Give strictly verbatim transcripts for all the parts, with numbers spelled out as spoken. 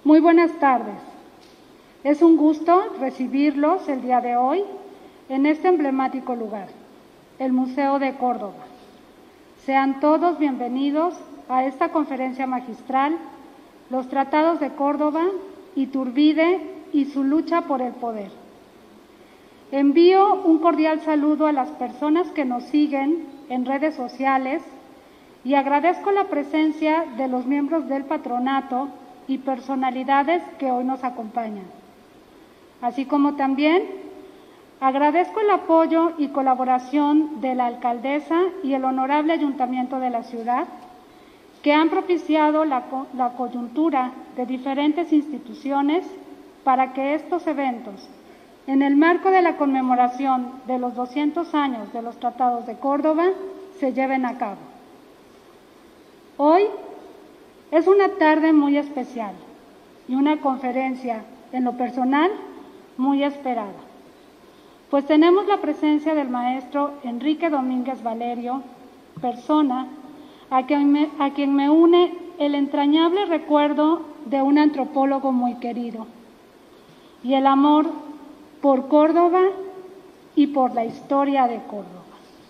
Muy buenas tardes. Es un gusto recibirlos el día de hoy en este emblemático lugar, el Museo de Córdoba. Sean todos bienvenidos a esta conferencia magistral, Los Tratados de Córdoba, Iturbide y su lucha por el poder. Envío un cordial saludo a las personas que nos siguen en redes sociales y agradezco la presencia de los miembros del patronato y personalidades que hoy nos acompañan. Así como también agradezco el apoyo y colaboración de la alcaldesa y el honorable ayuntamiento de la ciudad, que han propiciado la, la coyuntura de diferentes instituciones para que estos eventos, en el marco de la conmemoración de los doscientos años de los Tratados de Córdoba, se lleven a cabo. Hoy es una tarde muy especial y una conferencia, en lo personal, muy esperada, pues tenemos la presencia del maestro Enrique Domínguez Valerio, persona a quien me, a quien me une el entrañable recuerdo de un antropólogo muy querido y el amor por Córdoba y por la historia de Córdoba.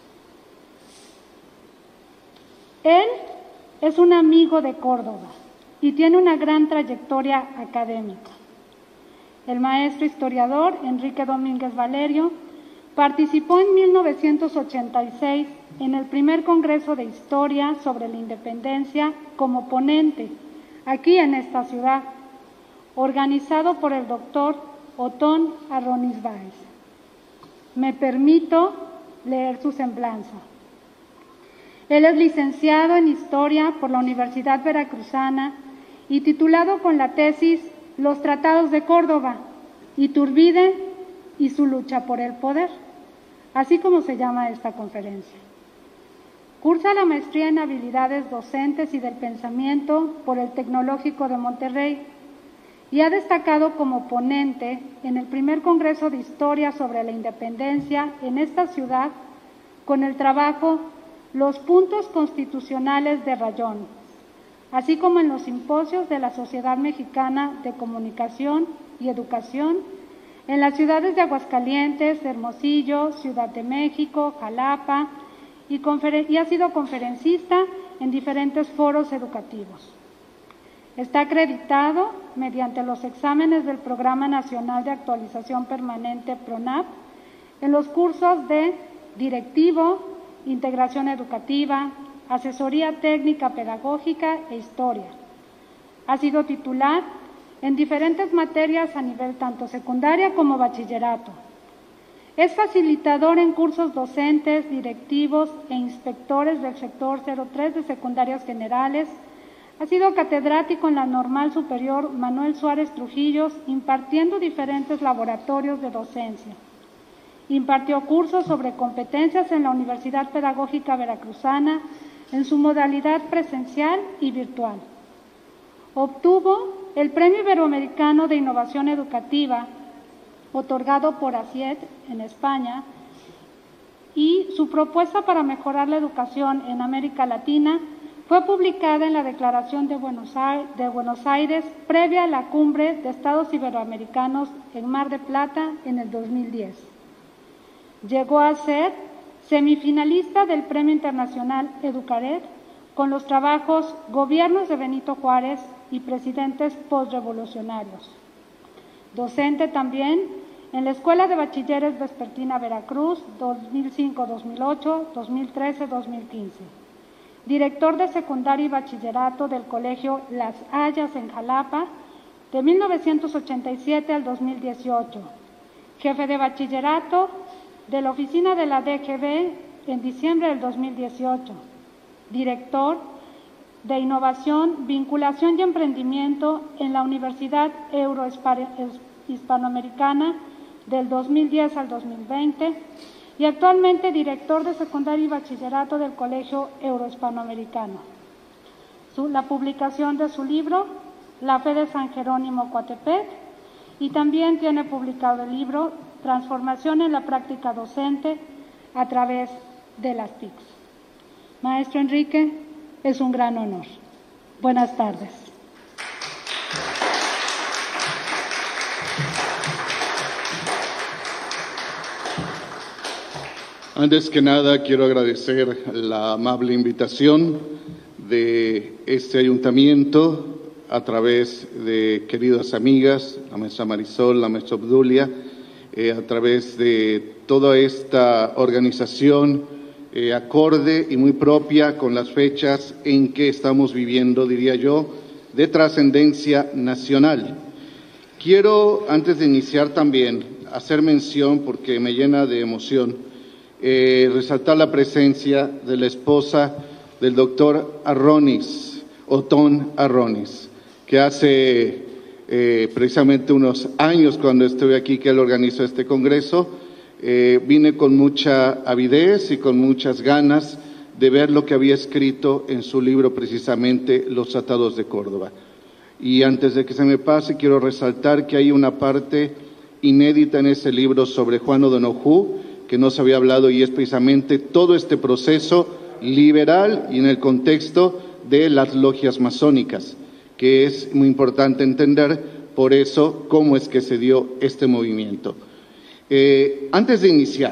Él es un amigo de Córdoba y tiene una gran trayectoria académica. El maestro historiador Enrique Domínguez Valerio participó en mil novecientos ochenta y seis en el primer Congreso de Historia sobre la Independencia como ponente, aquí en esta ciudad, organizado por el doctor Otón Arroniz Báez. Me permito leer su semblanza. Él es licenciado en Historia por la Universidad Veracruzana y titulado con la tesis Los Tratados de Córdoba, Iturbide y su lucha por el poder, así como se llama esta conferencia. Cursa la maestría en Habilidades Docentes y del Pensamiento por el Tecnológico de Monterrey y ha destacado como ponente en el primer Congreso de Historia sobre la Independencia en esta ciudad con el trabajo Los puntos constitucionales de Rayón, así como en los simposios de la Sociedad Mexicana de Comunicación y Educación en las ciudades de Aguascalientes, Hermosillo, Ciudad de México, Jalapa, y, y ha sido conferencista en diferentes foros educativos. Está acreditado mediante los exámenes del Programa Nacional de Actualización Permanente PRONAP en los cursos de Directivo, Integración Educativa, Asesoría Técnica Pedagógica e Historia. Ha sido titular en diferentes materias a nivel tanto secundaria como bachillerato. Es facilitador en cursos docentes, directivos e inspectores del sector cero tres de secundarias generales. Ha sido catedrático en la Normal Superior Manuel Suárez Trujillo, impartiendo diferentes laboratorios de docencia. Impartió cursos sobre competencias en la Universidad Pedagógica Veracruzana en su modalidad presencial y virtual. Obtuvo el Premio Iberoamericano de Innovación Educativa, otorgado por ACIED en España, y su propuesta para mejorar la educación en América Latina fue publicada en la Declaración de Buenos Aires, de Buenos Aires previa a la Cumbre de Estados Iberoamericanos en Mar del Plata en el dos mil diez. Llegó a ser semifinalista del Premio Internacional Educared con los trabajos Gobiernos de Benito Juárez y Presidentes Postrevolucionarios. Docente también en la Escuela de Bachilleres Vespertina Veracruz, dos mil cinco a dos mil ocho, dos mil trece a dos mil quince. Director de Secundaria y Bachillerato del Colegio Las Hayas en Jalapa, de mil novecientos ochenta y siete al dos mil dieciocho. Jefe de Bachillerato de la Oficina de la D G B en diciembre del dos mil dieciocho. Director de Innovación, Vinculación y Emprendimiento en la Universidad Eurohispanoamericana del dos mil diez al dos mil veinte y actualmente director de Secundaria y Bachillerato del Colegio Eurohispanoamericano. Su, la publicación de su libro, La Fe de San Jerónimo Coatepec, y también tiene publicado el libro Transformación en la Práctica Docente a través de las T I Cs. Maestro Enrique, es un gran honor. Buenas tardes. Antes que nada, quiero agradecer la amable invitación de este ayuntamiento a través de queridas amigas, la maestra Marisol, la maestra Obdulia, eh, a través de toda esta organización eh, acorde y muy propia con las fechas en que estamos viviendo, diría yo, de trascendencia nacional. Quiero, antes de iniciar también, hacer mención, porque me llena de emoción, eh, resaltar la presencia de la esposa del doctor Arronis, Otón Arronis, que hace eh, precisamente unos años, cuando estuve aquí, que él organizó este congreso, eh, vine con mucha avidez y con muchas ganas de ver lo que había escrito en su libro, precisamente Los Tratados de Córdoba. Y antes de que se me pase, quiero resaltar que hay una parte inédita en ese libro sobre Juan O'Donoghue, que no se había hablado, y es precisamente todo este proceso liberal y en el contexto de las logias masónicas, que es muy importante entender por eso cómo es que se dio este movimiento. Eh, antes de iniciar,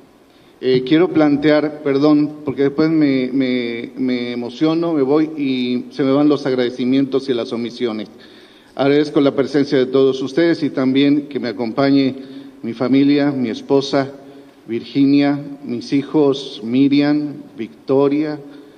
eh, quiero plantear, perdón, porque después me, me, me emociono, me voy y se me van los agradecimientos y las omisiones. Agradezco la presencia de todos ustedes y también que me acompañe mi familia, mi esposa Virginia, mis hijos Miriam, Victoria,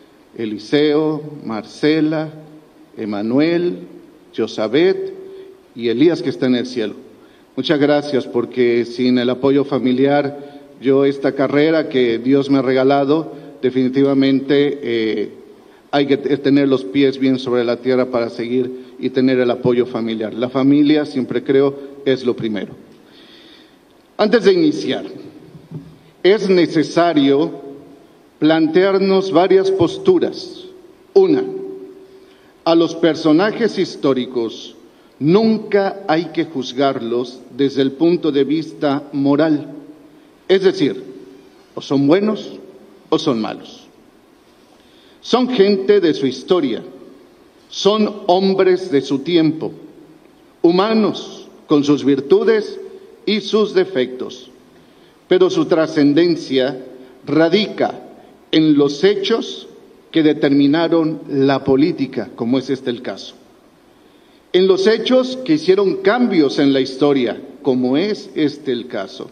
Eliseo, Marcela, Emanuel, Josabet y Elías, que está en el cielo. Muchas gracias, porque sin el apoyo familiar, yo esta carrera que Dios me ha regalado, definitivamente eh, hay que tener los pies bien sobre la tierra para seguir y tener el apoyo familiar. La familia, siempre creo, es lo primero. Antes de iniciar, es necesario plantearnos varias posturas. Una, a los personajes históricos nunca hay que juzgarlos desde el punto de vista moral. Es decir, o son buenos o son malos. Son gente de su historia, son hombres de su tiempo, humanos con sus virtudes y sus defectos, pero su trascendencia radica en los hechos que determinaron la política, como es este el caso, en los hechos que hicieron cambios en la historia, como es este el caso.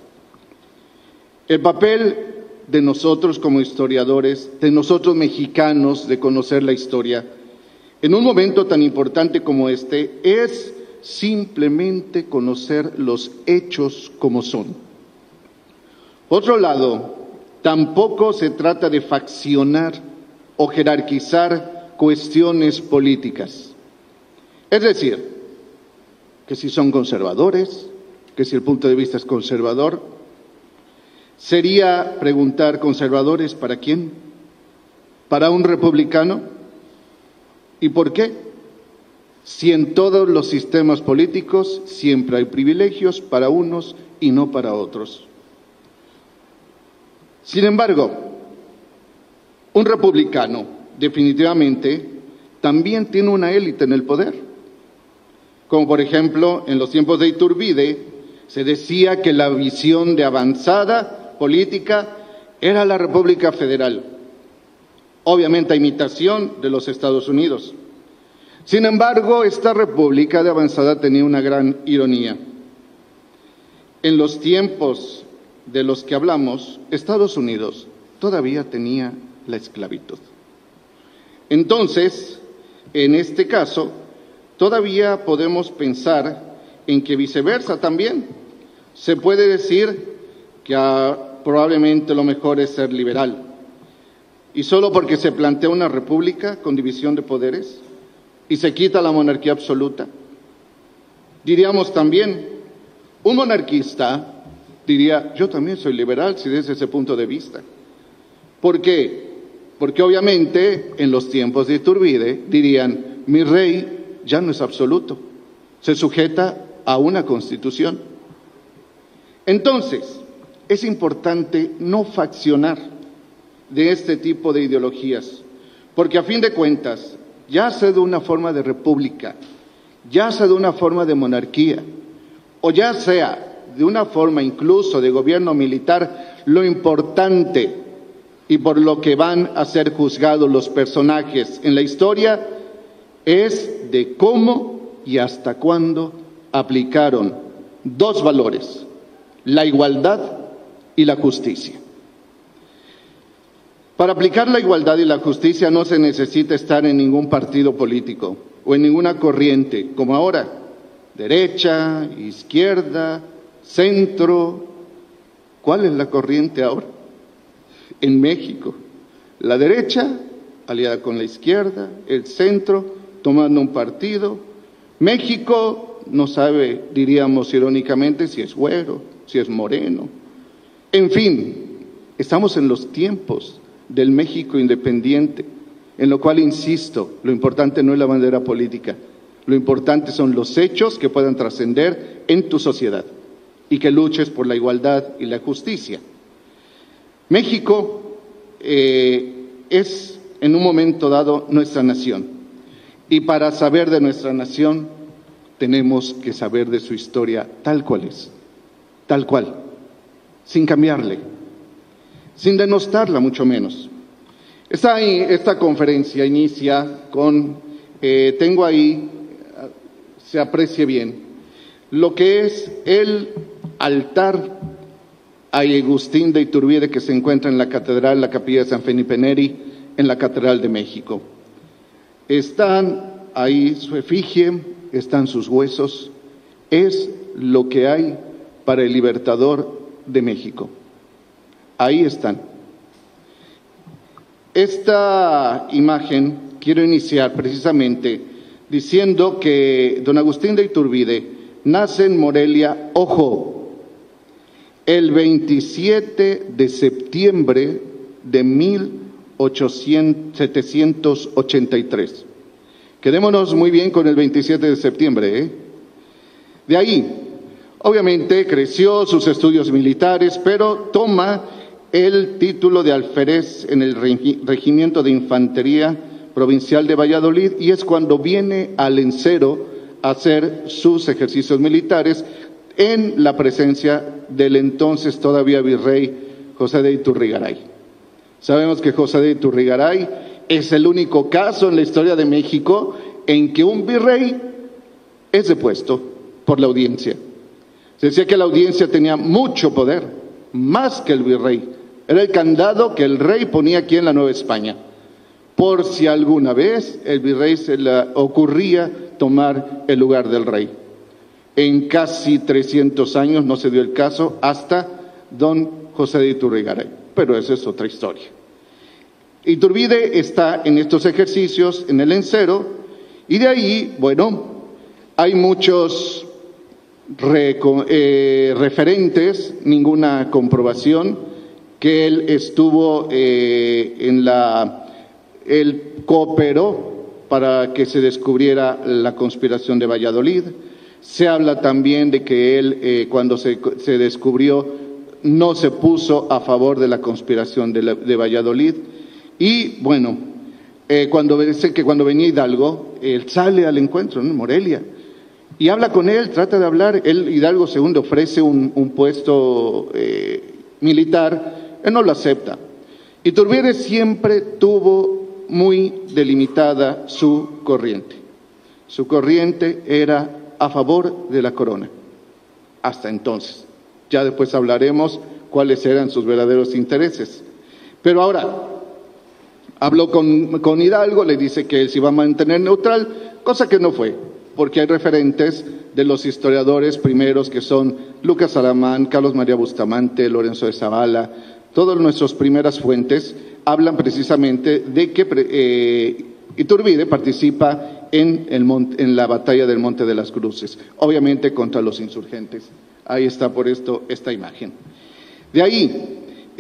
El papel de nosotros como historiadores, de nosotros mexicanos, de conocer la historia, en un momento tan importante como este, es simplemente conocer los hechos como son. Por otro lado, tampoco se trata de faccionar o jerarquizar cuestiones políticas. Es decir, que si son conservadores, que si el punto de vista es conservador, sería preguntar, ¿conservadores para quién? ¿Para un republicano? ¿Y por qué? Si en todos los sistemas políticos siempre hay privilegios para unos y no para otros. Sin embargo, un republicano definitivamente también tiene una élite en el poder. Como por ejemplo, en los tiempos de Iturbide, se decía que la visión de avanzada política era la República Federal, obviamente a imitación de los Estados Unidos. Sin embargo, esta República de avanzada tenía una gran ironía. En los tiempos de los que hablamos, Estados Unidos todavía tenía la esclavitud. Entonces, en este caso, todavía podemos pensar en que viceversa también. Se puede decir que ah, probablemente lo mejor es ser liberal. Y solo porque se plantea una república con división de poderes y se quita la monarquía absoluta. Diríamos también, un monarquista diría, yo también soy liberal si desde ese punto de vista. ¿Por qué? Porque obviamente en los tiempos de Iturbide dirían, mi rey ya no es absoluto, se sujeta a una constitución. Entonces, es importante no faccionar de este tipo de ideologías, porque a fin de cuentas, ya sea de una forma de república, ya sea de una forma de monarquía, o ya sea de una forma incluso de gobierno militar, lo importante y por lo que van a ser juzgados los personajes en la historia es de cómo y hasta cuándo aplicaron dos valores, la igualdad y la justicia. Para aplicar la igualdad y la justicia no se necesita estar en ningún partido político o en ninguna corriente, como ahora, derecha, izquierda, centro. ¿Cuál es la corriente ahora? En México, la derecha aliada con la izquierda, el centro tomando un partido. México no sabe, diríamos irónicamente, si es güero, si es moreno. En fin, estamos en los tiempos del México independiente, en lo cual, insisto, lo importante no es la bandera política, lo importante son los hechos que puedan trascender en tu sociedad y que luches por la igualdad y la justicia. México eh, es en un momento dado nuestra nación, y para saber de nuestra nación tenemos que saber de su historia tal cual es, tal cual, sin cambiarle, sin denostarla mucho menos. Esta, esta conferencia inicia con, eh, tengo ahí, se aprecie bien, lo que es el altar a Agustín de Iturbide que se encuentra en la catedral, la capilla de San Felipe Neri, en la Catedral de México. Están ahí su efigie, están sus huesos, es lo que hay para el libertador de México. Ahí están. Esta imagen quiero iniciar precisamente diciendo que don Agustín de Iturbide nace en Morelia, ojo, el veintisiete de septiembre de mil setecientos ochenta y tres. Quedémonos muy bien con el veintisiete de septiembre, ¿eh? De ahí, obviamente, creció sus estudios militares, pero toma el título de alférez en el Regimiento de Infantería Provincial de Valladolid, y es cuando viene al Encero a hacer sus ejercicios militares en la presencia del entonces todavía virrey José de Iturrigaray. Sabemos que José de Iturrigaray es el único caso en la historia de México en que un virrey es depuesto por la audiencia. Se decía que la audiencia tenía mucho poder, más que el virrey. Era el candado que el rey ponía aquí en la Nueva España, por si alguna vez el virrey se le ocurría tomar el lugar del rey. En casi trescientos años no se dio el caso hasta don José de Iturrigaray, pero esa es otra historia. Iturbide está en estos ejercicios en el Encero, y de ahí, bueno, hay muchos re, eh, referentes, ninguna comprobación, que él estuvo eh, en la, él cooperó para que se descubriera la conspiración de Valladolid. Se habla también de que él, eh, cuando se, se descubrió, no se puso a favor de la conspiración de, la, de Valladolid. Y bueno, eh, cuando dice que cuando venía Hidalgo, él sale al encuentro, ¿no?, en Morelia, y habla con él, trata de hablar. Él, Hidalgo segundo, ofrece un, un puesto eh, militar, él no lo acepta. Iturbide siempre tuvo muy delimitada su corriente. Su corriente era a favor de la corona, hasta entonces. Ya después hablaremos cuáles eran sus verdaderos intereses. Pero ahora, habló con, con Hidalgo, le dice que él se iba a mantener neutral, cosa que no fue, porque hay referentes de los historiadores primeros que son Lucas Aramán, Carlos María Bustamante, Lorenzo de Zavala. Todas nuestras primeras fuentes hablan precisamente de que eh, Iturbide participa en, el monte, en la batalla del Monte de las Cruces, obviamente contra los insurgentes. Ahí está por esto esta imagen. De ahí,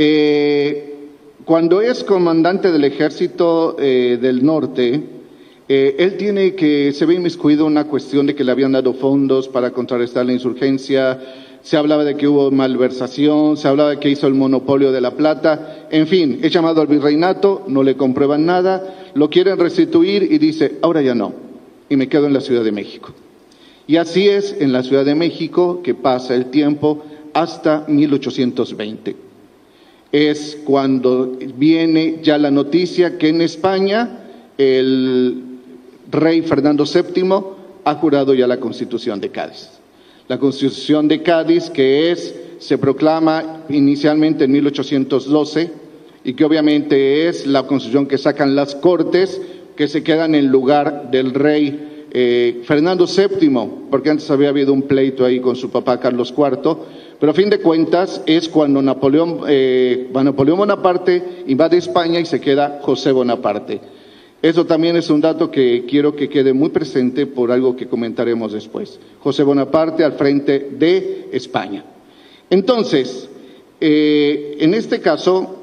eh, cuando es comandante del Ejército eh, del Norte, eh, él tiene que, se ve inmiscuido en una cuestión de que le habían dado fondos para contrarrestar la insurgencia. Se hablaba de que hubo malversación, se hablaba de que hizo el monopolio de la plata, en fin, es llamado al virreinato, no le comprueban nada, lo quieren restituir y dice, ahora ya no, y me quedo en la Ciudad de México. Y así es en la Ciudad de México, que pasa el tiempo hasta mil ochocientos veinte. Es cuando viene ya la noticia que en España el rey Fernando séptimo ha jurado ya la Constitución de Cádiz. La Constitución de Cádiz, que es, se proclama inicialmente en mil ochocientos doce y que obviamente es la Constitución que sacan las Cortes, que se quedan en lugar del rey eh, Fernando séptimo, porque antes había habido un pleito ahí con su papá Carlos cuarto, pero a fin de cuentas es cuando Napoleón, eh, Napoleón Bonaparte invade España y se queda José Bonaparte. Eso también es un dato que quiero que quede muy presente por algo que comentaremos después. José Bonaparte al frente de España. Entonces, eh, en este caso,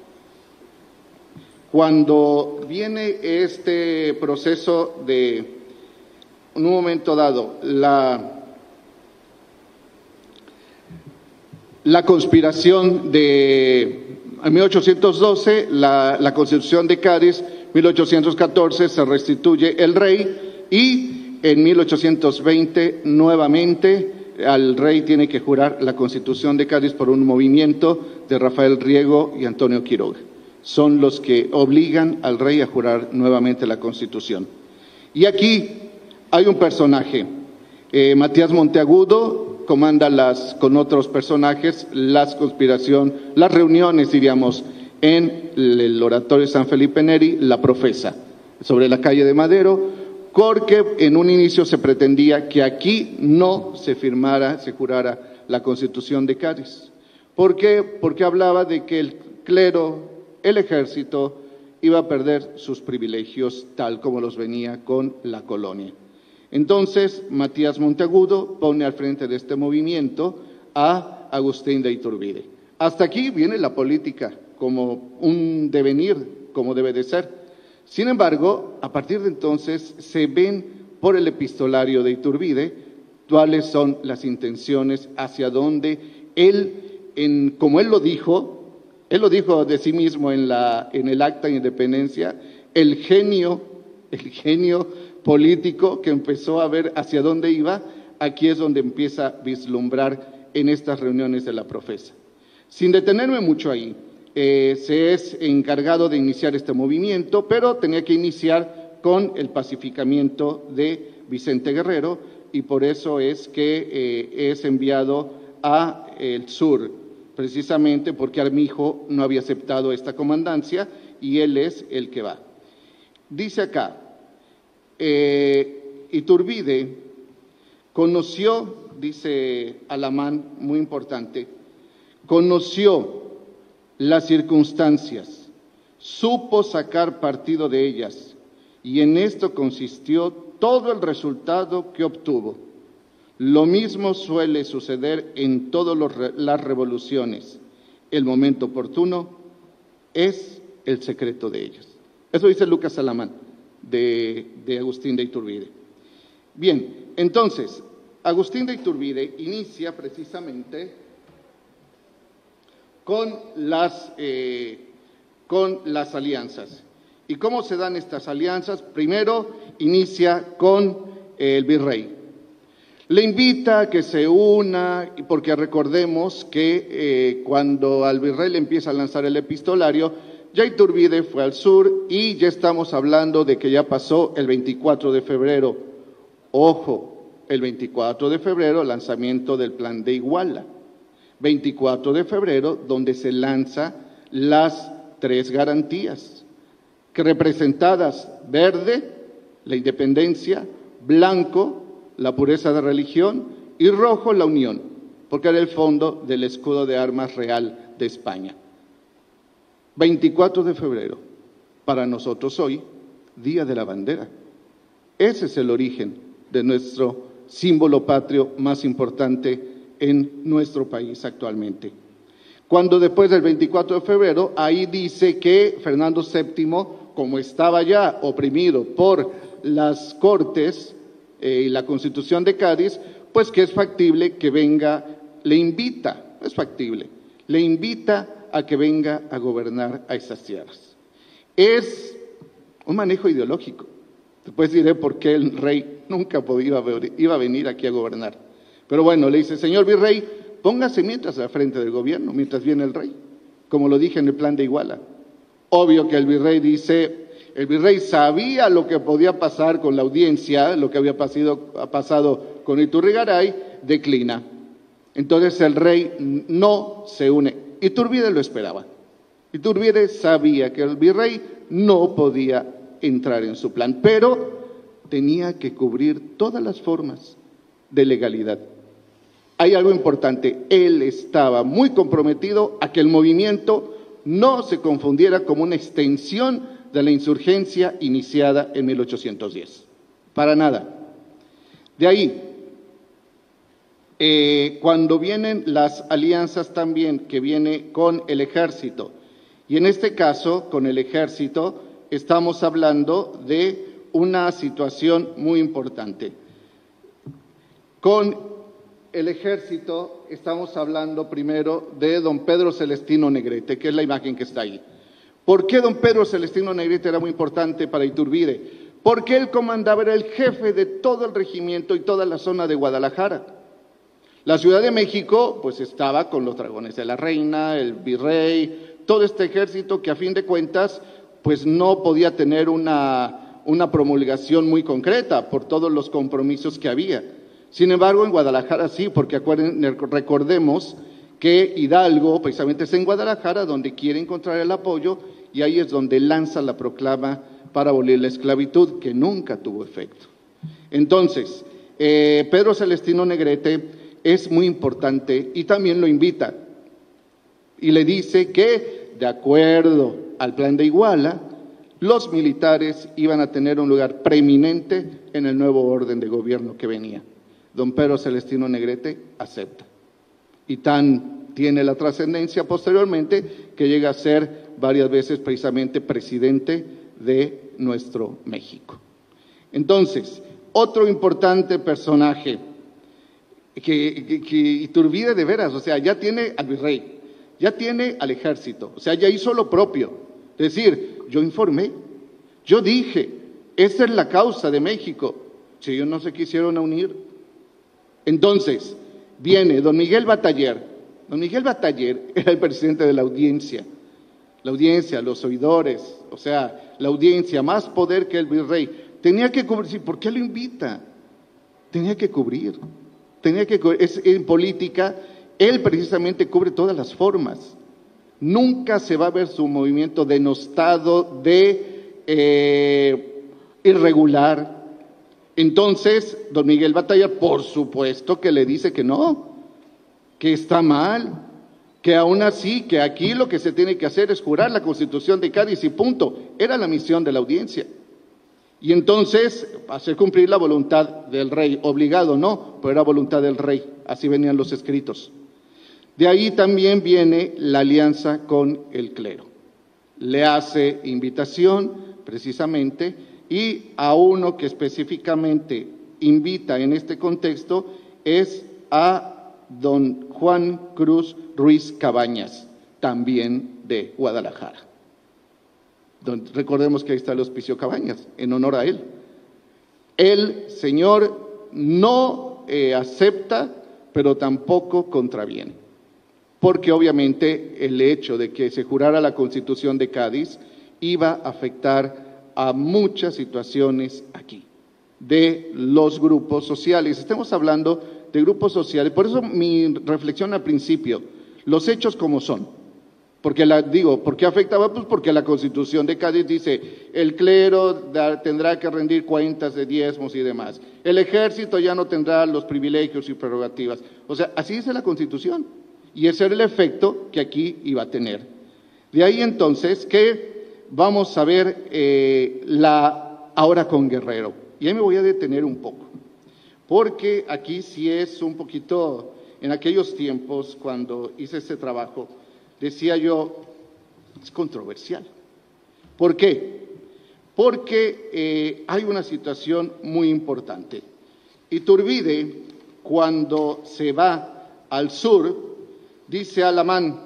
cuando viene este proceso de, en un momento dado, la, la conspiración de en mil ochocientos doce, la, la Constitución de Cádiz, mil ochocientos catorce se restituye el rey y en mil ochocientos veinte nuevamente al rey tiene que jurar la Constitución de Cádiz por un movimiento de Rafael Riego y Antonio Quiroga. Son los que obligan al rey a jurar nuevamente la Constitución. Y aquí hay un personaje, eh, Matías Monteagudo, comanda las, con otros personajes las conspiración, las reuniones, diríamos, en el oratorio de San Felipe Neri, la profesa, sobre la calle de Madero, porque en un inicio se pretendía que aquí no se firmara, se jurara la Constitución de Cádiz. ¿Por qué? Porque hablaba de que el clero, el ejército, iba a perder sus privilegios tal como los venía con la colonia. Entonces, Matías Monteagudo pone al frente de este movimiento a Agustín de Iturbide. Hasta aquí viene la política como un devenir, como debe de ser. Sin embargo, a partir de entonces se ven por el epistolario de Iturbide cuáles son las intenciones, hacia dónde él, en, como él lo dijo, él lo dijo de sí mismo en, la, en el Acta de Independencia, el genio, el genio político que empezó a ver hacia dónde iba, aquí es donde empieza a vislumbrar en estas reuniones de la profesa. Sin detenerme mucho ahí, eh, se es encargado de iniciar este movimiento, pero tenía que iniciar con el pacificamiento de Vicente Guerrero y por eso es que eh, es enviado a el sur, precisamente porque Armijo no había aceptado esta comandancia y él es el que va. Dice acá, eh, Iturbide conoció, dice Alamán, muy importante, conoció las circunstancias, supo sacar partido de ellas y en esto consistió todo el resultado que obtuvo. Lo mismo suele suceder en todas las revoluciones. El momento oportuno es el secreto de ellas. Eso dice Lucas Alamán, de, de Agustín de Iturbide. Bien, entonces, Agustín de Iturbide inicia precisamente con las, eh, con las alianzas. ¿Y cómo se dan estas alianzas? Primero, inicia con el virrey. Le invita a que se una, porque recordemos que eh, cuando al virrey le empieza a lanzar el epistolario, ya Iturbide fue al sur y ya estamos hablando de que ya pasó el veinticuatro de febrero. Ojo, el veinticuatro de febrero, lanzamiento del Plan de Iguala. veinticuatro de febrero, donde se lanza las tres garantías, que representadas verde, la independencia, blanco, la pureza de religión, y rojo, la unión, porque era el fondo del escudo de armas real de España. veinticuatro de febrero, para nosotros hoy, Día de la Bandera. Ese es el origen de nuestro símbolo patrio más importante en nuestro país actualmente. Cuando después del veinticuatro de febrero, ahí dice que Fernando séptimo, como estaba ya oprimido por las Cortes eh, y la Constitución de Cádiz, pues que es factible que venga, le invita, es factible, le invita a que venga a gobernar a esas tierras. Es un manejo ideológico. Después diré por qué el rey nunca podía, iba a venir aquí a gobernar. Pero bueno, le dice, señor virrey, póngase mientras al frente del gobierno, mientras viene el rey, como lo dije en el plan de Iguala. Obvio que el virrey dice, el virrey sabía lo que podía pasar con la audiencia, lo que había pasado, pasado con Iturrigaray, declina. Entonces el rey no se une. Iturbide lo esperaba. Iturbide sabía que el virrey no podía entrar en su plan, pero tenía que cubrir todas las formas de legalidad. Hay algo importante, él estaba muy comprometido a que el movimiento no se confundiera como una extensión de la insurgencia iniciada en mil ochocientos diez. Para nada. De ahí, eh, cuando vienen las alianzas también, que viene con el ejército, y en este caso, con el ejército, estamos hablando de una situación muy importante. Con el ejército estamos hablando primero de don Pedro Celestino Negrete, que es la imagen que está ahí. ¿Por qué don Pedro Celestino Negrete era muy importante para Iturbide? Porque él comandaba, era el jefe de todo el regimiento y toda la zona de Guadalajara. La Ciudad de México, pues estaba con los dragones de la reina, el virrey, todo este ejército que a fin de cuentas, pues no podía tener una, una promulgación muy concreta por todos los compromisos que había. Sin embargo, en Guadalajara sí, porque acuerden, recordemos que Hidalgo, precisamente es en Guadalajara donde quiere encontrar el apoyo y ahí es donde lanza la proclama para abolir la esclavitud, que nunca tuvo efecto. Entonces, eh, Pedro Celestino Negrete es muy importante y también lo invita y le dice que, de acuerdo al plan de Iguala, los militares iban a tener un lugar preeminente en el nuevo orden de gobierno que venía. Don Pedro Celestino Negrete acepta. Y tan tiene la trascendencia posteriormente que llega a ser varias veces precisamente presidente de nuestro México. Entonces, otro importante personaje que, que, que Iturbide de veras, o sea, ya tiene al virrey, ya tiene al ejército, o sea, ya hizo lo propio. Es decir, yo informé, yo dije, esta es la causa de México. Si ellos no se quisieron unir, entonces, viene don Miguel Bataller. Don Miguel Bataller era el presidente de la audiencia. La audiencia, los oidores, o sea, la audiencia, más poder que el virrey. Tenía que cubrir, ¿por qué lo invita? Tenía que cubrir. Tenía que cubrir. Es, en política, él precisamente cubre todas las formas. Nunca se va a ver su movimiento denostado de eh, irregular. Entonces, don Miguel Bataller, por supuesto que le dice que no, que está mal, que aún así, que aquí lo que se tiene que hacer es jurar la Constitución de Cádiz y punto. Era la misión de la audiencia. Y entonces, hacer cumplir la voluntad del rey, obligado no, pero era voluntad del rey, así venían los escritos. De ahí también viene la alianza con el clero. Le hace invitación, precisamente, y a uno que específicamente invita en este contexto es a don Juan Cruz Ruiz Cabañas, también de Guadalajara. Don, recordemos que ahí está el Hospicio Cabañas, en honor a él. El señor no eh, acepta, pero tampoco contraviene, porque obviamente el hecho de que se jurara la Constitución de Cádiz iba a afectar a muchas situaciones aquí, de los grupos sociales. Estamos hablando de grupos sociales, por eso mi reflexión al principio, los hechos como son, porque la, digo, ¿por qué afectaba? Pues porque la Constitución de Cádiz dice, el clero da, tendrá que rendir cuentas de diezmos y demás, el ejército ya no tendrá los privilegios y prerrogativas, o sea, así dice la Constitución, y ese era el efecto que aquí iba a tener. De ahí entonces que vamos a ver eh, la ahora con Guerrero, y ahí me voy a detener un poco, porque aquí sí es un poquito, en aquellos tiempos cuando hice este trabajo, decía yo, es controversial. ¿Por qué? Porque eh, hay una situación muy importante. Iturbide, cuando se va al sur, dice Alamán,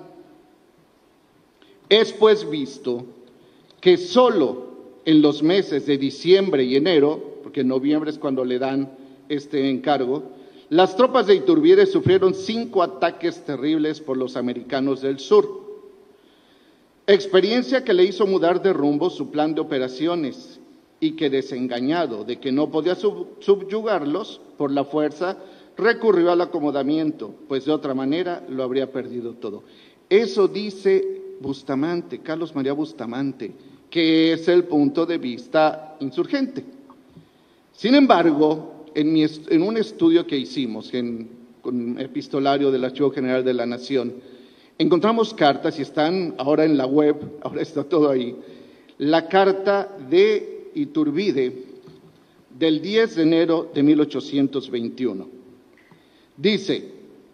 es pues visto que solo en los meses de diciembre y enero, porque en noviembre es cuando le dan este encargo, las tropas de Iturbide sufrieron cinco ataques terribles por los americanos del sur. Experiencia que le hizo mudar de rumbo su plan de operaciones y que, desengañado de que no podía sub subyugarlos por la fuerza, recurrió al acomodamiento, pues de otra manera lo habría perdido todo. Eso dice Bustamante, Carlos María Bustamante, que es el punto de vista insurgente. Sin embargo, en, mi, en un estudio que hicimos en, con epistolario del Archivo General de la Nación, encontramos cartas y están ahora en la web, ahora está todo ahí, la carta de Iturbide del diez de enero de mil ochocientos veintiuno. Dice,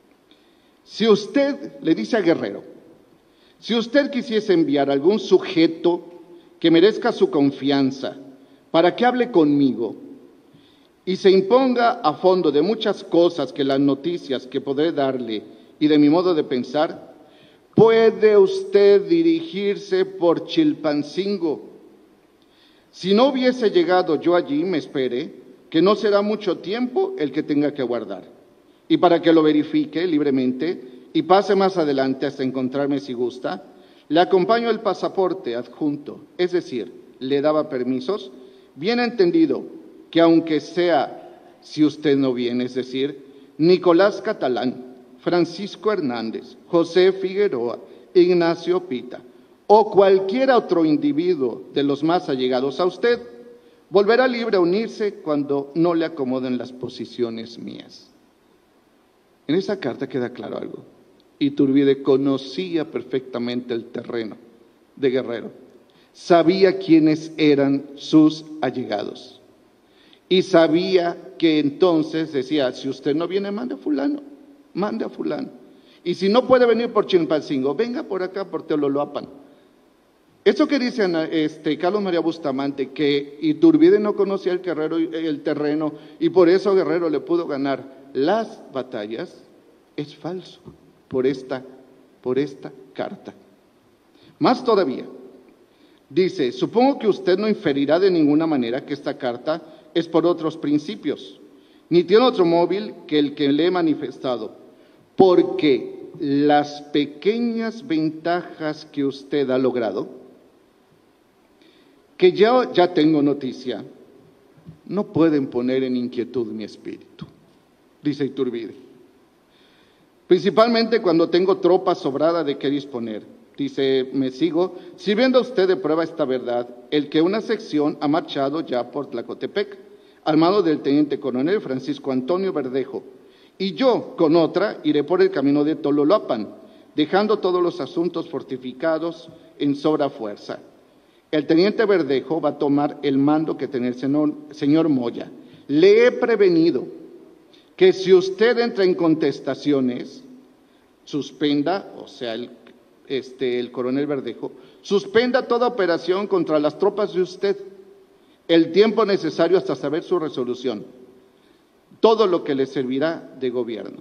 si usted, le dice a Guerrero, si usted quisiese enviar algún sujeto que merezca su confianza para que hable conmigo y se imponga a fondo de muchas cosas que las noticias que podré darle y de mi modo de pensar, puede usted dirigirse por Chilpancingo. Si no hubiese llegado yo allí, me espere, que no será mucho tiempo el que tenga que aguardar. Y para que lo verifique libremente y pase más adelante hasta encontrarme si gusta, le acompaño el pasaporte adjunto, es decir, le daba permisos, bien entendido que aunque sea, si usted no viene, es decir, Nicolás Catalán, Francisco Hernández, José Figueroa, Ignacio Pita o cualquier otro individuo de los más allegados a usted, volverá libre a unirse cuando no le acomoden las posiciones mías. En esa carta queda claro algo. Iturbide conocía perfectamente el terreno de Guerrero, sabía quiénes eran sus allegados y sabía que entonces decía, si usted no viene, mande a fulano, mande a fulano. Y si no puede venir por Chilpancingo, venga por acá, por Teololoapan. Eso que dice este, Carlos María Bustamante, que Iturbide no conocía el, Guerrero, el terreno y por eso Guerrero le pudo ganar las batallas, es falso por esta, por esta carta. Más todavía, dice, supongo que usted no inferirá de ninguna manera que esta carta es por otros principios, ni tiene otro móvil que el que le he manifestado, porque las pequeñas ventajas que usted ha logrado, que yo ya tengo noticia, no pueden poner en inquietud mi espíritu, dice Iturbide. Principalmente cuando tengo tropa sobrada de qué disponer. Dice, me sigo, si viendo usted de prueba esta verdad, el que una sección ha marchado ya por Tlacotepec, al mando del teniente coronel Francisco Antonio Verdejo, y yo, con otra, iré por el camino de Tololoapan, dejando todos los asuntos fortificados en sobra fuerza. El teniente Verdejo va a tomar el mando que tiene el señor, señor Moya. Le he prevenido que si usted entra en contestaciones, suspenda, o sea, el, este, el coronel Verdejo, suspenda toda operación contra las tropas de usted, el tiempo necesario hasta saber su resolución, todo lo que le servirá de gobierno.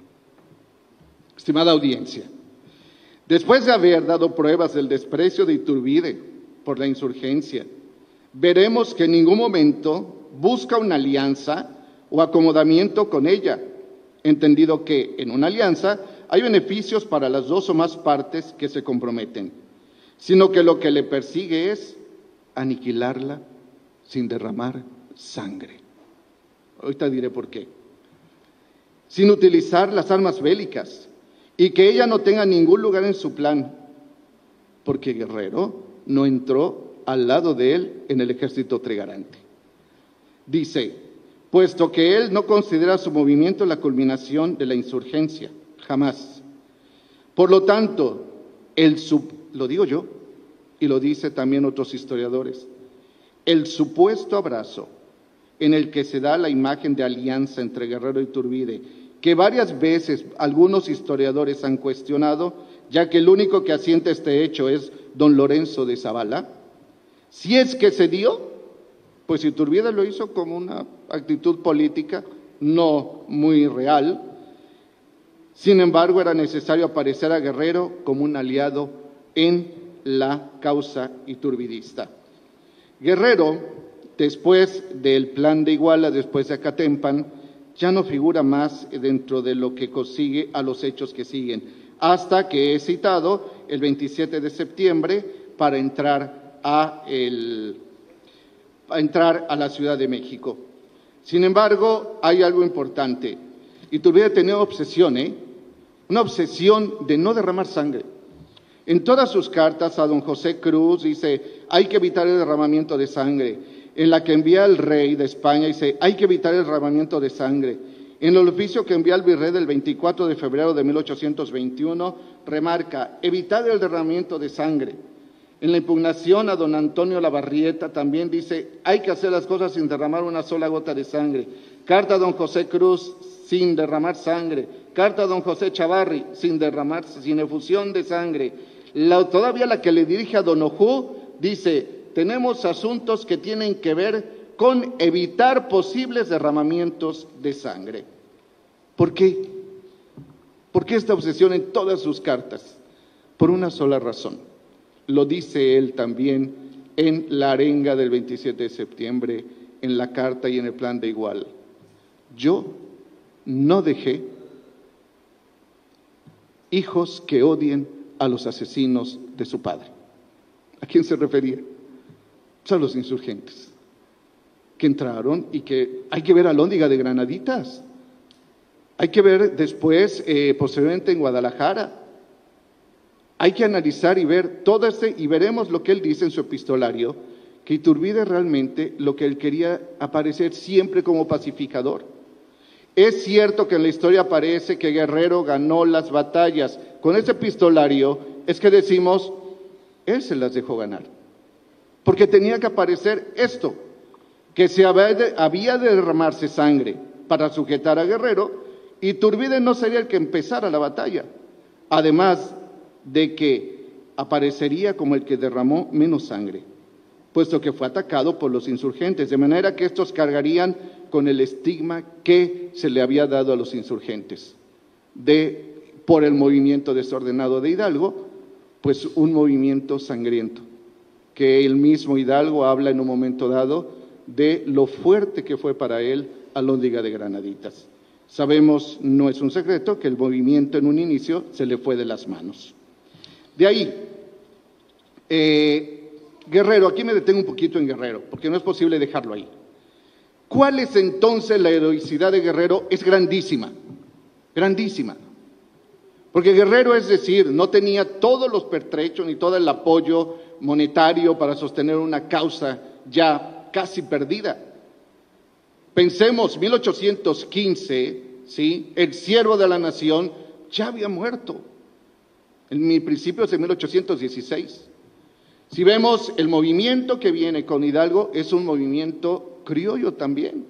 Estimada audiencia, después de haber dado pruebas del desprecio de Iturbide por la insurgencia, veremos que en ningún momento busca una alianza o acomodamiento con ella, entendido que en una alianza hay beneficios para las dos o más partes que se comprometen, sino que lo que le persigue es aniquilarla sin derramar sangre. Ahorita diré por qué. Sin utilizar las armas bélicas y que ella no tenga ningún lugar en su plan, porque Guerrero no entró al lado de él en el ejército trigarante. Dice, puesto que él no considera su movimiento la culminación de la insurgencia, jamás. Por lo tanto, el sub, lo digo yo, y lo dice también otros historiadores, el supuesto abrazo en el que se da la imagen de alianza entre Guerrero y Iturbide, que varias veces algunos historiadores han cuestionado, ya que el único que asiente este hecho es don Lorenzo de Zavala, si es que se dio, pues Iturbide lo hizo como una actitud política no muy real. Sin embargo, era necesario aparecer a Guerrero como un aliado en la causa iturbidista. Guerrero después del plan de Iguala, después de Acatempan, ya no figura más dentro de lo que consigue a los hechos que siguen, hasta que es citado el veintisiete de septiembre para entrar a, el, a entrar a la Ciudad de México. Sin embargo, hay algo importante. Iturbide tenía obsesión, ¿eh? Una obsesión de no derramar sangre. En todas sus cartas a don José Cruz dice, hay que evitar el derramamiento de sangre. En la que envía el rey de España dice, hay que evitar el derramamiento de sangre. En el oficio que envía el virrey del veinticuatro de febrero de mil ochocientos veintiuno, remarca, evitar el derramamiento de sangre. En la impugnación a don Antonio Lavarrieta también dice, hay que hacer las cosas sin derramar una sola gota de sangre. Carta a don José Cruz, sin derramar sangre. Carta a don José Chavarri, sin derramar, sin efusión de sangre. La, todavía la que le dirige a don Ojú, dice, tenemos asuntos que tienen que ver con evitar posibles derramamientos de sangre. ¿Por qué? ¿Por qué esta obsesión en todas sus cartas? Por una sola razón. Lo dice él también en la arenga del veintisiete de septiembre, en la carta y en el plan de Iguala. Yo no dejé hijos que odien a los asesinos de su padre. ¿A quién se refería? Pues a los insurgentes que entraron y que hay que ver a Lóndiga de Granaditas, hay que ver después, eh, posteriormente en Guadalajara, hay que analizar y ver todo este, y veremos lo que él dice en su epistolario, que Iturbide realmente lo que él quería aparecer siempre como pacificador. Es cierto que en la historia aparece que Guerrero ganó las batallas. Con ese epistolario es que decimos, él se las dejó ganar, porque tenía que aparecer esto, que se había de, había de derramarse sangre para sujetar a Guerrero, y Iturbide no sería el que empezara la batalla, además de que aparecería como el que derramó menos sangre, puesto que fue atacado por los insurgentes, de manera que estos cargarían con el estigma que se le había dado a los insurgentes, de, por el movimiento desordenado de Hidalgo, pues un movimiento sangriento, que el mismo Hidalgo habla en un momento dado de lo fuerte que fue para él Alhóndiga de Granaditas. Sabemos, no es un secreto, que el movimiento en un inicio se le fue de las manos. De ahí, eh, Guerrero, aquí me detengo un poquito en Guerrero, porque no es posible dejarlo ahí. ¿Cuál es entonces la heroicidad de Guerrero? Es grandísima, grandísima. Porque Guerrero, es decir, no tenía todos los pertrechos ni todo el apoyo monetario para sostener una causa ya casi perdida. Pensemos, mil ochocientos quince, ¿sí? El siervo de la nación ya había muerto, en principios de mil ochocientos dieciséis. Si vemos el movimiento que viene con Hidalgo, es un movimiento criollo también.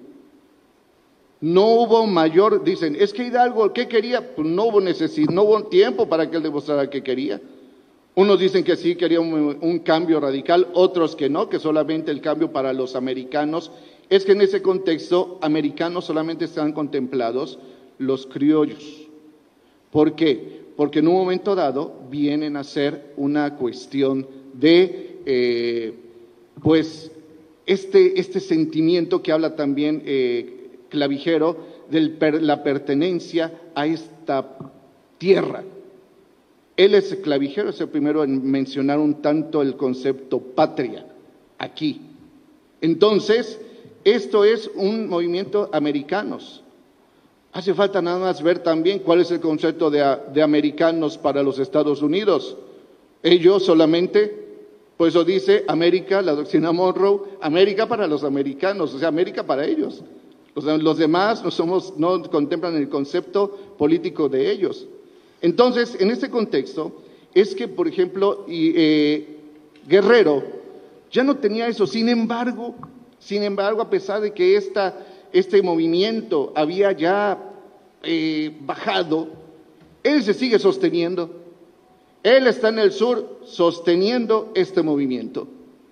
No hubo mayor, dicen, es que Hidalgo, ¿qué quería? Pues no hubo necesidad, no hubo tiempo para que él demostrara qué quería. Unos dicen que sí quería un, un cambio radical, otros que no, que solamente el cambio para los americanos. Es que en ese contexto americanos solamente están contemplados los criollos. ¿Por qué? Porque en un momento dado vienen a ser una cuestión de, eh, pues, este, este sentimiento que habla también eh, Clavijero, de la pertenencia a esta tierra. Él es Clavijero, es el primero en mencionar un tanto el concepto patria aquí. Entonces, esto es un movimiento americanos. Hace falta nada más ver también cuál es el concepto de, de americanos para los Estados Unidos. Ellos solamente, por eso dice América, la doctrina Monroe, América para los americanos, o sea, América para ellos. Los, los demás no, somos, no contemplan el concepto político de ellos. Entonces, en este contexto, es que, por ejemplo, y, eh, Guerrero ya no tenía eso. Sin embargo, sin embargo, a pesar de que esta, este movimiento había ya eh, bajado, él se sigue sosteniendo. Él está en el sur sosteniendo este movimiento.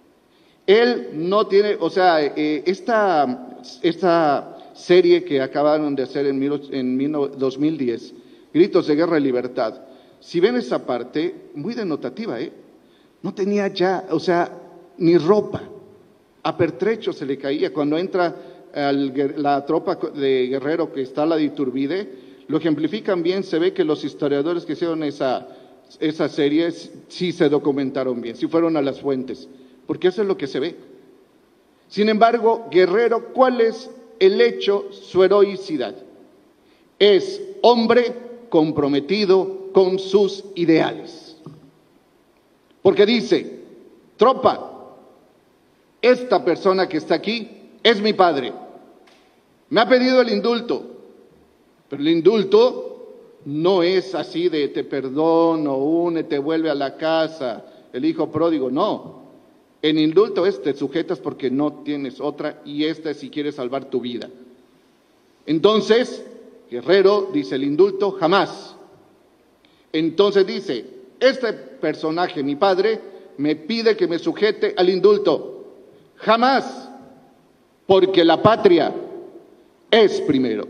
Él no tiene, o sea, eh, esta, esta serie que acabaron de hacer en, mil, en dos mil diez, Gritos de Guerra y Libertad, si ven esa parte, muy denotativa, ¿eh? No tenía ya, o sea, ni ropa. a pertrecho se le caía. Cuando entra al, la tropa de Guerrero que está a la de Iturbide, lo ejemplifican bien, se ve que los historiadores que hicieron esa, esa serie sí se documentaron bien, sí fueron a las fuentes, porque eso es lo que se ve. Sin embargo, Guerrero, ¿cuál es el hecho, su heroicidad? Es hombre comprometido con sus ideales. Porque dice, tropa, esta persona que está aquí es mi padre. Me ha pedido el indulto, pero el indulto no es así de te perdono, une, te vuelve a la casa, el hijo pródigo, no. El indulto es te sujetas porque no tienes otra y esta es si quieres salvar tu vida. Entonces, Guerrero dice el indulto jamás. Entonces dice, este personaje, mi padre, me pide que me sujete al indulto. Jamás, porque la patria es primero.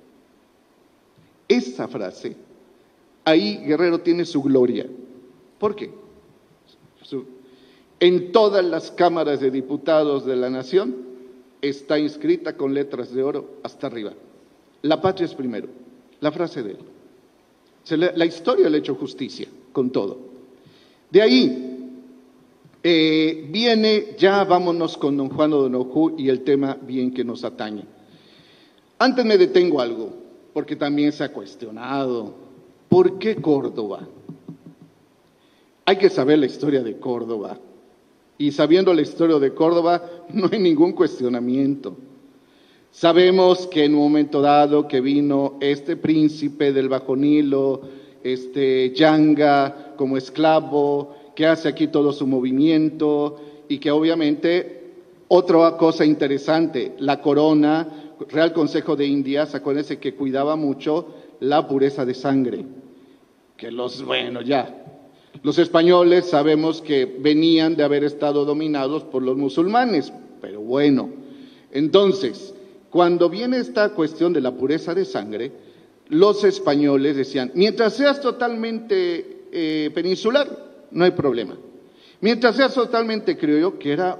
Esa frase, ahí Guerrero tiene su gloria. ¿Por qué? Su, en todas las cámaras de diputados de la nación está inscrita con letras de oro hasta arriba. La patria es primero, la frase de él. Se le, la historia le ha hecho justicia con todo. De ahí eh, viene, ya vámonos con don Juan O'Donoghue y el tema bien que nos atañe. Antes me detengo algo, porque también se ha cuestionado, ¿por qué Córdoba? Hay que saber la historia de Córdoba, y sabiendo la historia de Córdoba no hay ningún cuestionamiento. Sabemos que en un momento dado que vino este príncipe del Bajo Nilo, este Yanga como esclavo, que hace aquí todo su movimiento y que obviamente, otra cosa interesante, la corona, Real Consejo de Indias, acuérdense que cuidaba mucho la pureza de sangre, que los, bueno, ya, los españoles sabemos que venían de haber estado dominados por los musulmanes, pero bueno, entonces, cuando viene esta cuestión de la pureza de sangre, los españoles decían, mientras seas totalmente eh, peninsular, no hay problema. Mientras seas totalmente criollo, que era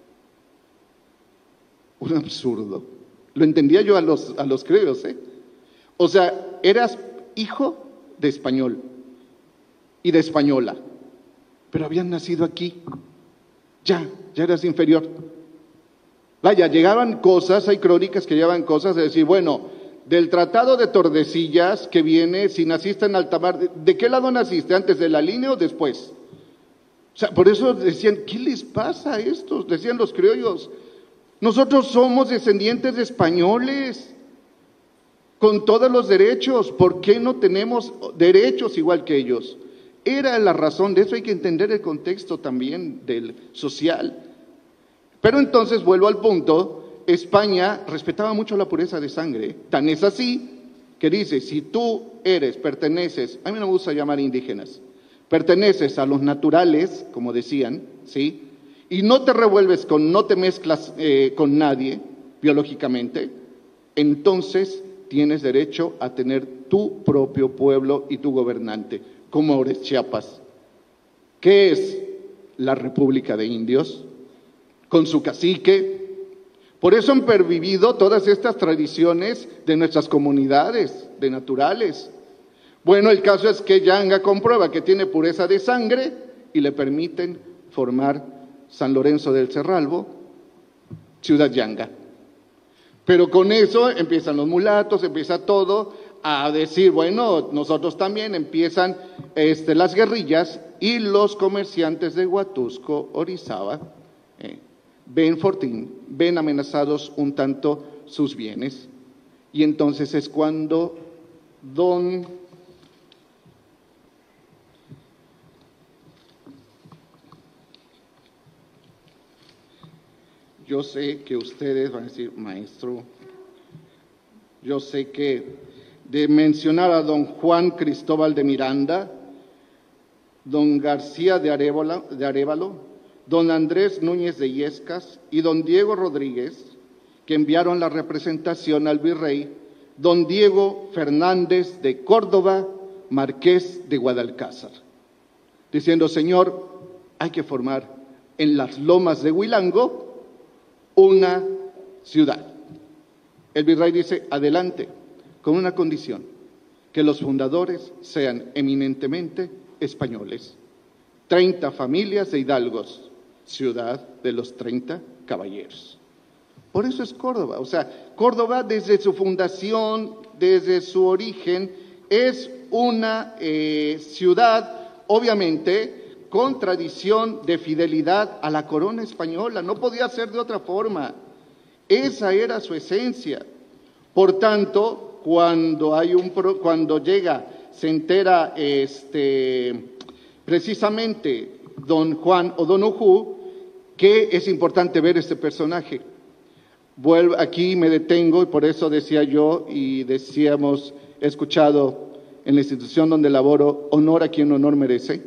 un absurdo. Lo entendía yo a los, a los criollos, ¿eh? O sea, eras hijo de español y de española, pero habían nacido aquí. Ya, ya eras inferior. Vaya, llegaban cosas, hay crónicas que llevan cosas de decir, bueno, del Tratado de Tordesillas que viene, si naciste en alta mar, ¿de, ¿de qué lado naciste? ¿Antes de la línea o después? O sea, por eso decían, ¿qué les pasa a estos? Decían los criollos, nosotros somos descendientes de españoles, con todos los derechos, ¿por qué no tenemos derechos igual que ellos? Era la razón, de eso hay que entender el contexto también del social. Pero entonces, vuelvo al punto, España respetaba mucho la pureza de sangre, tan es así que dice, si tú eres, perteneces, a mí no me gusta llamar indígenas, perteneces a los naturales, como decían, ¿sí? Y no te revuelves con, no te mezclas eh, con nadie biológicamente, entonces tienes derecho a tener tu propio pueblo y tu gobernante, como ahora es Chiapas. ¿Qué es la República de Indios? Con su cacique. Por eso han pervivido todas estas tradiciones de nuestras comunidades, de naturales. Bueno, el caso es que Yanga comprueba que tiene pureza de sangre y le permiten formar San Lorenzo del Cerralbo, Ciudad Yanga. Pero con eso empiezan los mulatos, empieza todo a decir, bueno, nosotros también, empiezan este, las guerrillas y los comerciantes de Huatusco, Orizaba, eh, ven Fortín, ven amenazados un tanto sus bienes, y entonces es cuando don yo sé que ustedes van a decir, maestro, yo sé que de mencionar a don Juan Cristóbal de Miranda, don García de Arévalo, de Arévalo don Andrés Núñez de Illescas y don Diego Rodríguez, que enviaron la representación al virrey, don Diego Fernández de Córdoba, marqués de Guadalcázar, diciendo, señor, hay que formar en las lomas de Huilango una ciudad. El virrey dice, adelante, con una condición, que los fundadores sean eminentemente españoles. Treinta familias de hidalgos, ciudad de los treinta caballeros. Por eso es Córdoba. O sea, Córdoba desde su fundación, desde su origen, es una eh, ciudad, obviamente, con tradición de fidelidad a la corona española. No podía ser de otra forma. Esa era su esencia. Por tanto, cuando hay un cuando llega, se entera este, precisamente don Juan O'Donoghue, que es importante ver este personaje. Vuelvo, aquí me detengo, y por eso decía yo, y decíamos, he escuchado en la institución donde laboro, honor a quien honor merece.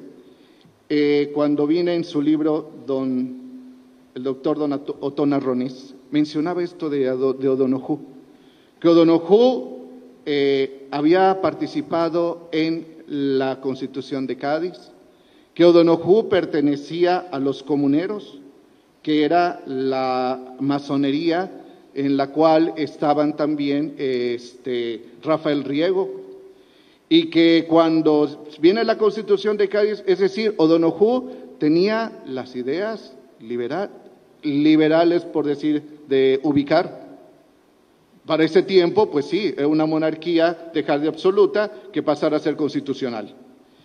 Eh, cuando vine en su libro, don, el doctor don Otón Arroniz mencionaba esto de, de O'Donoghue, que O'Donoghue eh, había participado en la Constitución de Cádiz, que O'Donoghue pertenecía a los comuneros, que era la masonería en la cual estaban también este, Rafael Riego, y que cuando viene la Constitución de Cádiz, es decir, O'Donoghue tenía las ideas liberal, liberales, por decir, de ubicar. Para ese tiempo, pues sí, era una monarquía dejar de absoluta que pasara a ser constitucional.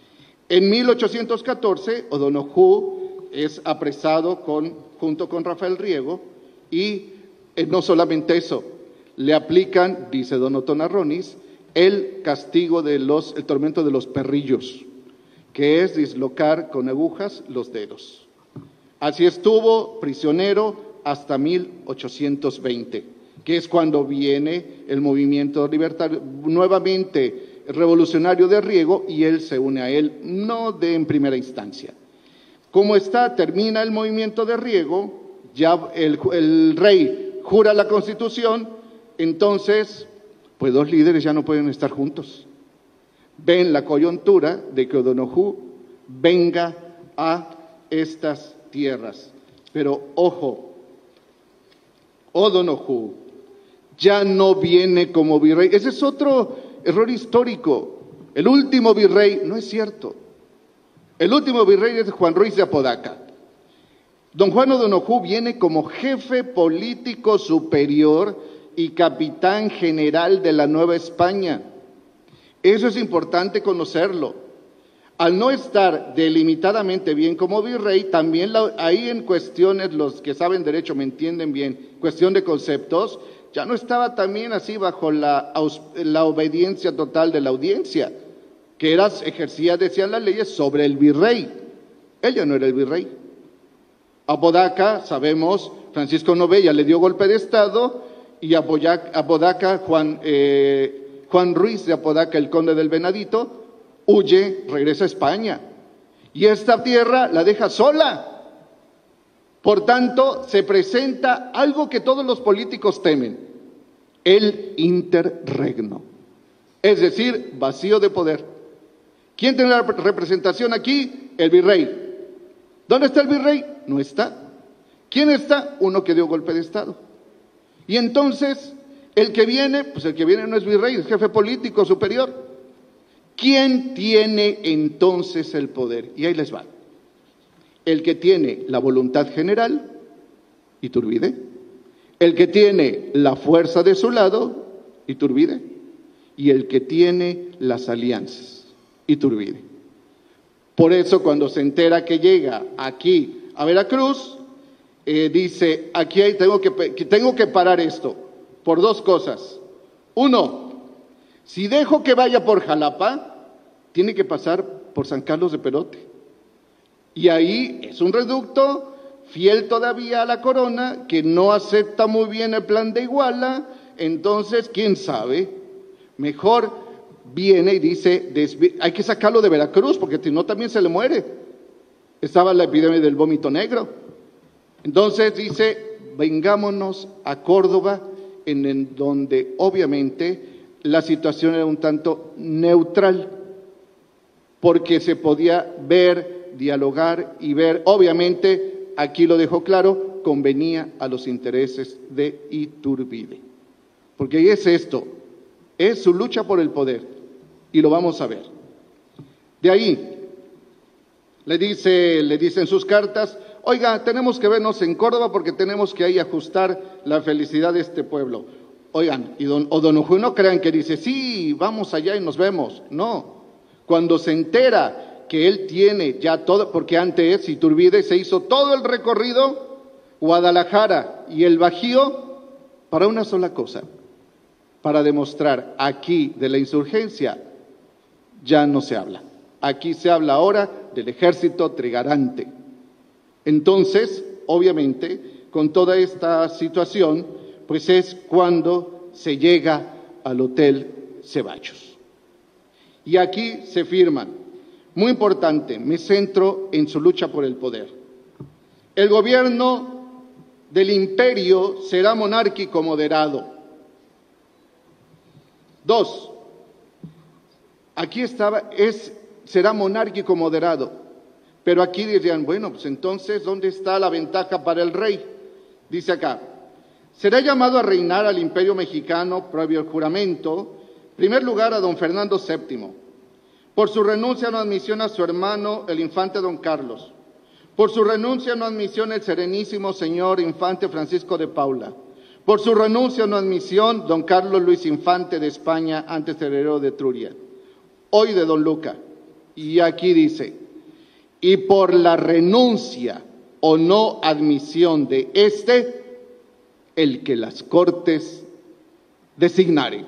En mil ochocientos catorce, O'Donoghue es apresado con, junto con Rafael Riego, y eh, no solamente eso, le aplican, dice don Otón Arroniz, el castigo de los, el tormento de los perrillos, que es dislocar con agujas los dedos. Así estuvo prisionero hasta mil ochocientos veinte, que es cuando viene el movimiento libertario, nuevamente revolucionario de Riego, y él se une a él, no de en primera instancia. Como está, termina el movimiento de Riego, ya el, el rey jura la Constitución, entonces pues dos líderes ya no pueden estar juntos. Ven la coyuntura de que O'Donoghue venga a estas tierras. Pero ojo, O'Donoghue ya no viene como virrey. Ese es otro error histórico. El último virrey, no es cierto. El último virrey es Juan Ruiz de Apodaca. Don Juan O'Donoghue viene como jefe político superior y capitán general de la Nueva España. Eso es importante conocerlo. Al no estar delimitadamente bien como virrey, también la, ahí en cuestiones, los que saben derecho me entienden bien, cuestión de conceptos, ya no estaba también así bajo la, la obediencia total de la audiencia, que era, ejercía, decían las leyes, sobre el virrey. Él ya no era el virrey. Apodaca, sabemos, Francisco Novella le dio golpe de Estado, y Apodaca, Juan, eh, Juan Ruiz de Apodaca, el conde del Venadito, huye, regresa a España, y esta tierra la deja sola. Por tanto, se presenta algo que todos los políticos temen, el interregno, es decir, vacío de poder. ¿Quién tiene la representación aquí? El virrey. ¿Dónde está el virrey? No está. ¿Quién está? Uno que dio golpe de Estado. Y entonces, el que viene, pues el que viene no es virrey, es jefe político superior. ¿Quién tiene entonces el poder? Y ahí les va. El que tiene la voluntad general, Iturbide. El que tiene la fuerza de su lado, Iturbide. Y el que tiene las alianzas, Iturbide. Por eso, cuando se entera que llega aquí a Veracruz, Eh, dice, aquí hay, tengo, que, tengo que parar esto, por dos cosas. Uno, si dejo que vaya por Jalapa, tiene que pasar por San Carlos de Perote. Y ahí es un reducto fiel todavía a la corona, que no acepta muy bien el plan de Iguala, entonces, quién sabe, mejor viene y dice, hay que sacarlo de Veracruz, porque si no también se le muere. Estaba la epidemia del vómito negro. Entonces dice, vengámonos a Córdoba, en, en donde obviamente la situación era un tanto neutral, porque se podía ver, dialogar y ver, obviamente aquí lo dejó claro, convenía a los intereses de Iturbide. Porque es esto, es su lucha por el poder, y lo vamos a ver. De ahí, le dice, le dice en sus cartas, oiga, tenemos que vernos en Córdoba porque tenemos que ahí ajustar la felicidad de este pueblo. Oigan, y don, o don Eugenio, no crean que dice, sí, vamos allá y nos vemos. No, cuando se entera que él tiene ya todo, porque antes Iturbide se hizo todo el recorrido, Guadalajara y el Bajío, para una sola cosa, para demostrar aquí de la insurgencia, ya no se habla. Aquí se habla ahora del ejército trigarante. Entonces, obviamente, con toda esta situación, pues es cuando se llega al Hotel Ceballos. Y aquí se firman. Muy importante, me centro en su lucha por el poder. El gobierno del imperio será monárquico moderado. Dos, aquí estaba, es, será monárquico moderado. Pero aquí dirían, bueno, pues entonces, ¿dónde está la ventaja para el rey? Dice acá, será llamado a reinar al imperio mexicano previo al juramento, en primer lugar a don Fernando séptimo, por su renuncia no admisión a su hermano, el infante don Carlos, por su renuncia no admisión el serenísimo señor infante Francisco de Paula, por su renuncia no admisión don Carlos Luis Infante de España, antes heredero de Etruria, hoy de don Luca. Y aquí dice, y por la renuncia o no admisión de éste, el que las cortes designaren.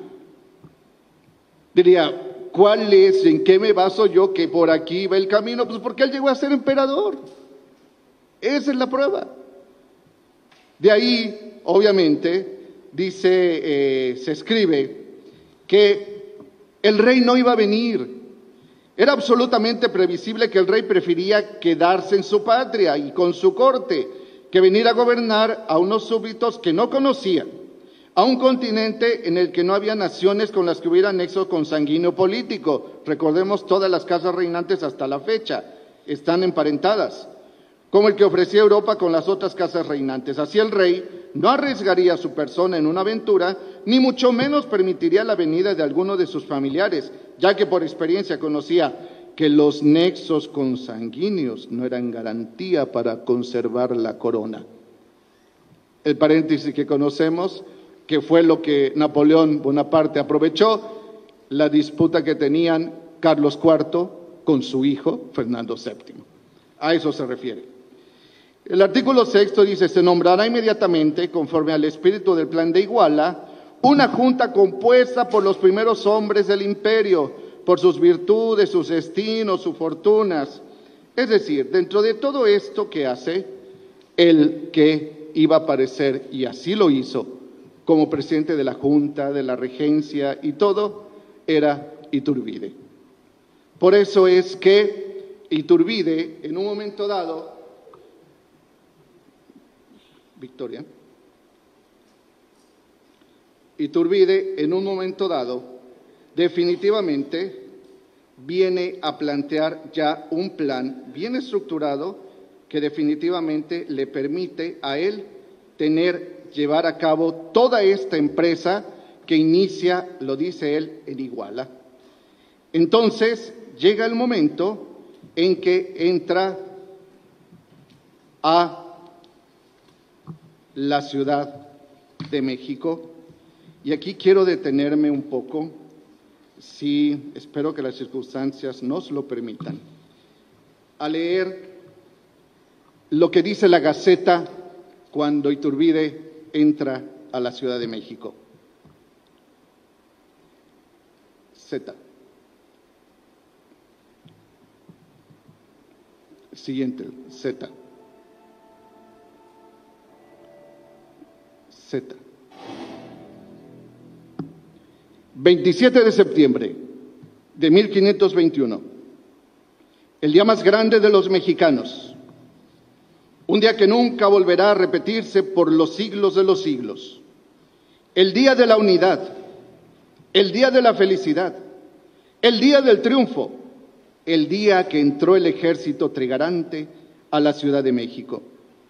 Diría, ¿cuál es, en qué me baso yo que por aquí va el camino? Pues porque él llegó a ser emperador. Esa es la prueba. De ahí, obviamente, dice, eh, se escribe que el rey no iba a venir. Era absolutamente previsible que el rey prefería quedarse en su patria y con su corte, que venir a gobernar a unos súbditos que no conocía, a un continente en el que no había naciones con las que hubiera nexo consanguíneo político. Recordemos, todas las casas reinantes hasta la fecha están emparentadas, como el que ofrecía Europa con las otras casas reinantes. Así el rey no arriesgaría su persona en una aventura, ni mucho menos permitiría la venida de alguno de sus familiares, ya que por experiencia conocía que los nexos consanguíneos no eran garantía para conservar la corona. El paréntesis que conocemos, que fue lo que Napoleón Bonaparte aprovechó, la disputa que tenían Carlos cuarto con su hijo Fernando séptimo. A eso se refiere. El artículo sexto dice, se nombrará inmediatamente, conforme al espíritu del Plan de Iguala, una junta compuesta por los primeros hombres del imperio, por sus virtudes, sus destinos, sus fortunas. Es decir, dentro de todo esto que hace, el que iba a aparecer, y así lo hizo, como presidente de la Junta, de la Regencia y todo, era Iturbide. Por eso es que Iturbide, en un momento dado, Victoria, Iturbide, en un momento dado, definitivamente viene a plantear ya un plan bien estructurado que definitivamente le permite a él tener, llevar a cabo toda esta empresa que inicia, lo dice él, en Iguala. Entonces llega el momento en que entra a la Ciudad de México, y aquí quiero detenerme un poco, si espero que las circunstancias nos lo permitan, a leer lo que dice la Gaceta cuando Iturbide entra a la Ciudad de México. Z. Siguiente, Z. Z. veintisiete de septiembre de mil quinientos veintiuno, el día más grande de los mexicanos, un día que nunca volverá a repetirse por los siglos de los siglos, el día de la unidad, el día de la felicidad, el día del triunfo, el día que entró el ejército trigarante a la Ciudad de México.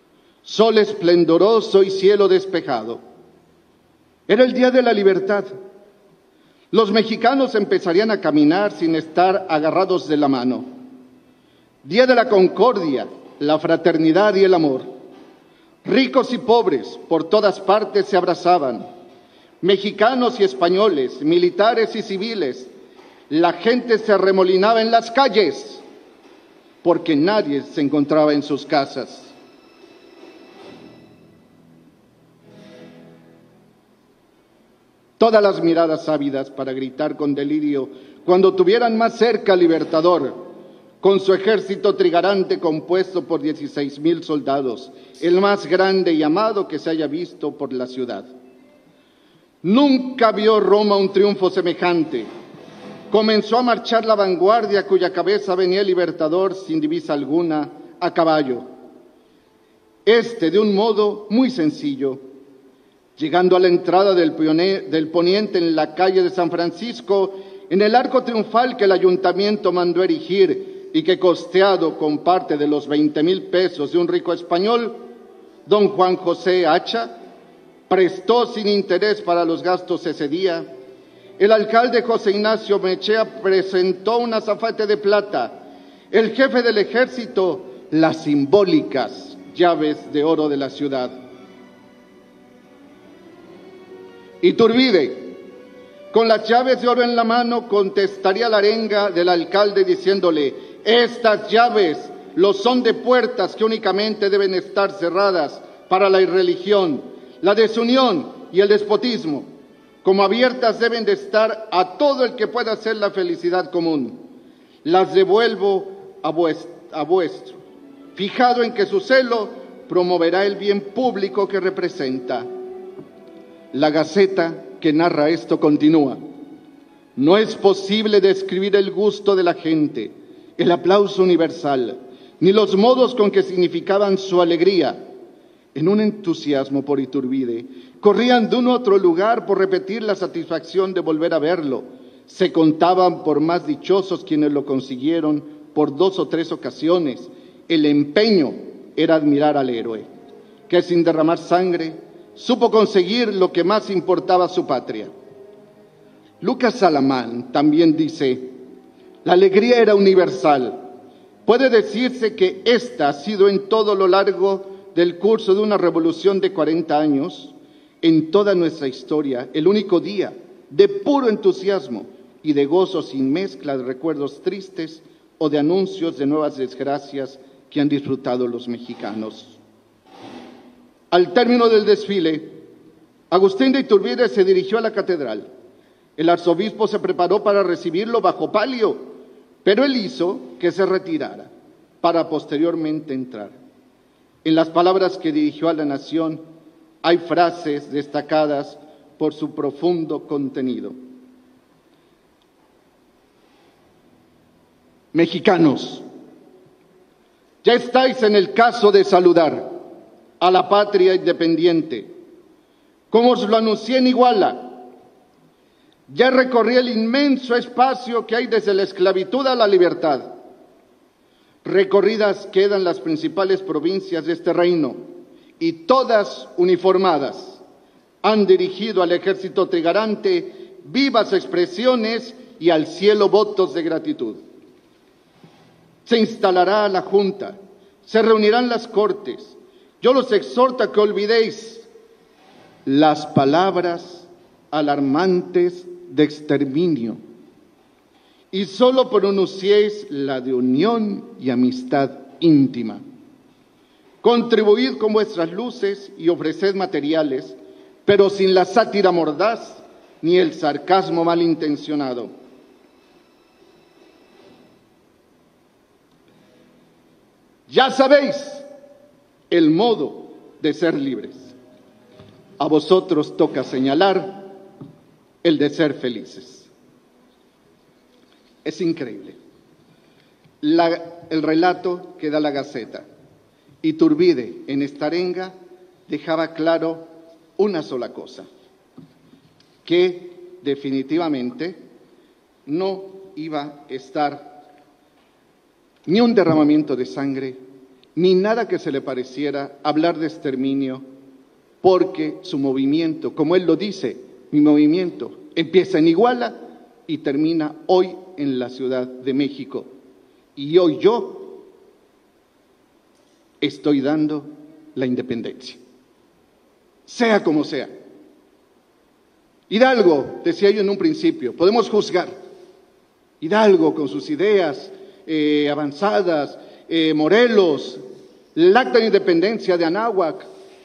sol esplendoroso y cielo despejado. Era el día de la libertad. Los mexicanos empezarían a caminar sin estar agarrados de la mano. Día de la concordia, la fraternidad y el amor. Ricos y pobres por todas partes se abrazaban. Mexicanos y españoles, militares y civiles. La gente se arremolinaba en las calles porque nadie se encontraba en sus casas. Todas las miradas ávidas para gritar con delirio cuando tuvieran más cerca al Libertador, con su ejército trigarante compuesto por dieciséis mil soldados, el más grande y amado que se haya visto por la ciudad. Nunca vio Roma un triunfo semejante. Comenzó a marchar la vanguardia cuya cabeza venía el Libertador sin divisa alguna, a caballo. Este de un modo muy sencillo. Llegando a la entrada del, pioné, del poniente en la calle de San Francisco, en el arco triunfal que el ayuntamiento mandó erigir y que costeado con parte de los veinte mil pesos de un rico español, don Juan José Hacha, prestó sin interés para los gastos ese día. El alcalde José Ignacio Mechea presentó un azafate de plata, el jefe del ejército las simbólicas llaves de oro de la ciudad. Iturbide, con las llaves de oro en la mano, contestaría la arenga del alcalde diciéndole: estas llaves lo son de puertas que únicamente deben estar cerradas para la irreligión, la desunión y el despotismo, como abiertas deben de estar a todo el que pueda hacer la felicidad común. Las devuelvo a vuestro, a vuestro, fijado en que su celo promoverá el bien público que representa. La Gaceta que narra esto continúa: no es posible describir el gusto de la gente, el aplauso universal, ni los modos con que significaban su alegría. En un entusiasmo por Iturbide, corrían de un otro lugar por repetir la satisfacción de volver a verlo. Se contaban por más dichosos quienes lo consiguieron por dos o tres ocasiones. El empeño era admirar al héroe, que sin derramar sangre supo conseguir lo que más importaba a su patria. Lucas Salamán también dice: la alegría era universal. Puede decirse que esta ha sido en todo lo largo del curso de una revolución de cuarenta años, en toda nuestra historia, el único día de puro entusiasmo y de gozo sin mezcla de recuerdos tristes o de anuncios de nuevas desgracias que han disfrutado los mexicanos. Al término del desfile, Agustín de Iturbide se dirigió a la catedral. El arzobispo se preparó para recibirlo bajo palio, pero él hizo que se retirara para posteriormente entrar. En las palabras que dirigió a la nación hay frases destacadas por su profundo contenido. Mexicanos, ya estáis en el caso de saludar a la patria independiente, como os lo anuncié en Iguala. Ya recorrí el inmenso espacio que hay desde la esclavitud a la libertad. Recorridas quedan las principales provincias de este reino, y todas uniformadas han dirigido al ejército trigarante vivas expresiones y al cielo votos de gratitud. Se instalará la Junta, se reunirán las Cortes. Yo los exhorto a que olvidéis las palabras alarmantes de exterminio y solo pronunciéis la de unión y amistad íntima. Contribuid con vuestras luces y ofreced materiales, pero sin la sátira mordaz ni el sarcasmo malintencionado. Ya sabéis el modo de ser libres. A vosotros toca señalar el de ser felices. Es increíble. La, el relato que da la Gaceta. Iturbide en esta arenga dejaba claro una sola cosa, que definitivamente no iba a estar ni un derramamiento de sangre ni nada que se le pareciera hablar de exterminio, porque su movimiento, como él lo dice, mi movimiento empieza en Iguala y termina hoy en la Ciudad de México. Y hoy yo estoy dando la independencia, sea como sea. Hidalgo, decía yo en un principio, podemos juzgar. Hidalgo con sus ideas eh, avanzadas, eh, Morelos, el acta de independencia de Anáhuac,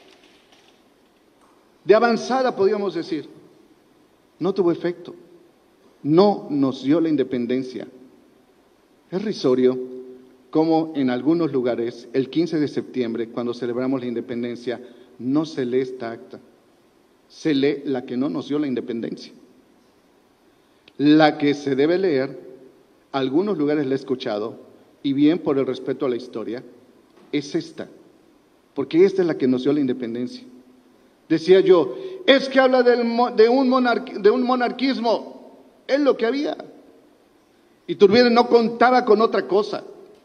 de avanzada podríamos decir, no tuvo efecto, no nos dio la independencia. Es risorio como en algunos lugares, el quince de septiembre, cuando celebramos la independencia, no se lee esta acta, se lee la que no nos dio la independencia. La que se debe leer, algunos lugares la he escuchado, y bien por el respeto a la historia, es esta, porque esta es la que nos dio la independencia. Decía yo, es que habla del, de, un monarqui, de un monarquismo, es lo que había. Iturbide no contaba con otra cosa.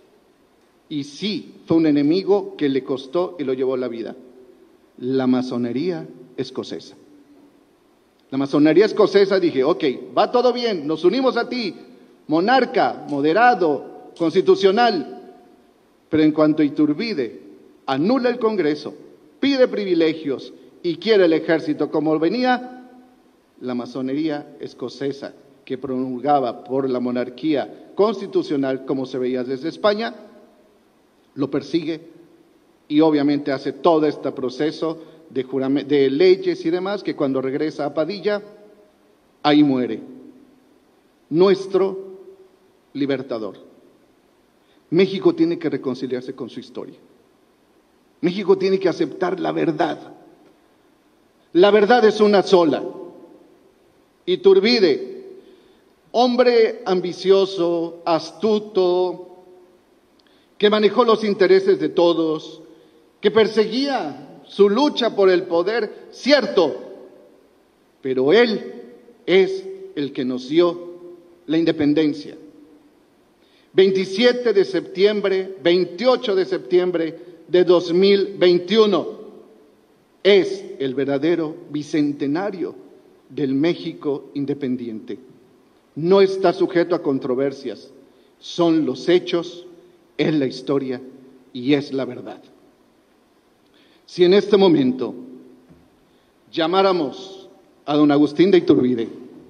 Y sí, fue un enemigo que le costó y lo llevó a la vida. La masonería escocesa. La masonería escocesa, dije, ok, va todo bien, nos unimos a ti, monarca, moderado, constitucional. Pero en cuanto Iturbide anula el Congreso, pide privilegios y quiere el ejército como venía, la masonería escocesa, que promulgaba por la monarquía constitucional como se veía desde España, lo persigue y obviamente hace todo este proceso de, de leyes y demás, que cuando regresa a Padilla, ahí muere. Nuestro libertador. México tiene que reconciliarse con su historia. México tiene que aceptar la verdad. La verdad es una sola. Iturbide, hombre ambicioso, astuto, que manejó los intereses de todos, que perseguía su lucha por el poder, cierto, pero él es el que nos dio la independencia. veintisiete de septiembre, veintiocho de septiembre de dos mil veintiuno, es el verdadero bicentenario del México independiente. No está sujeto a controversias, son los hechos, es la historia y es la verdad. Si en este momento llamáramos a don Agustín de Iturbide,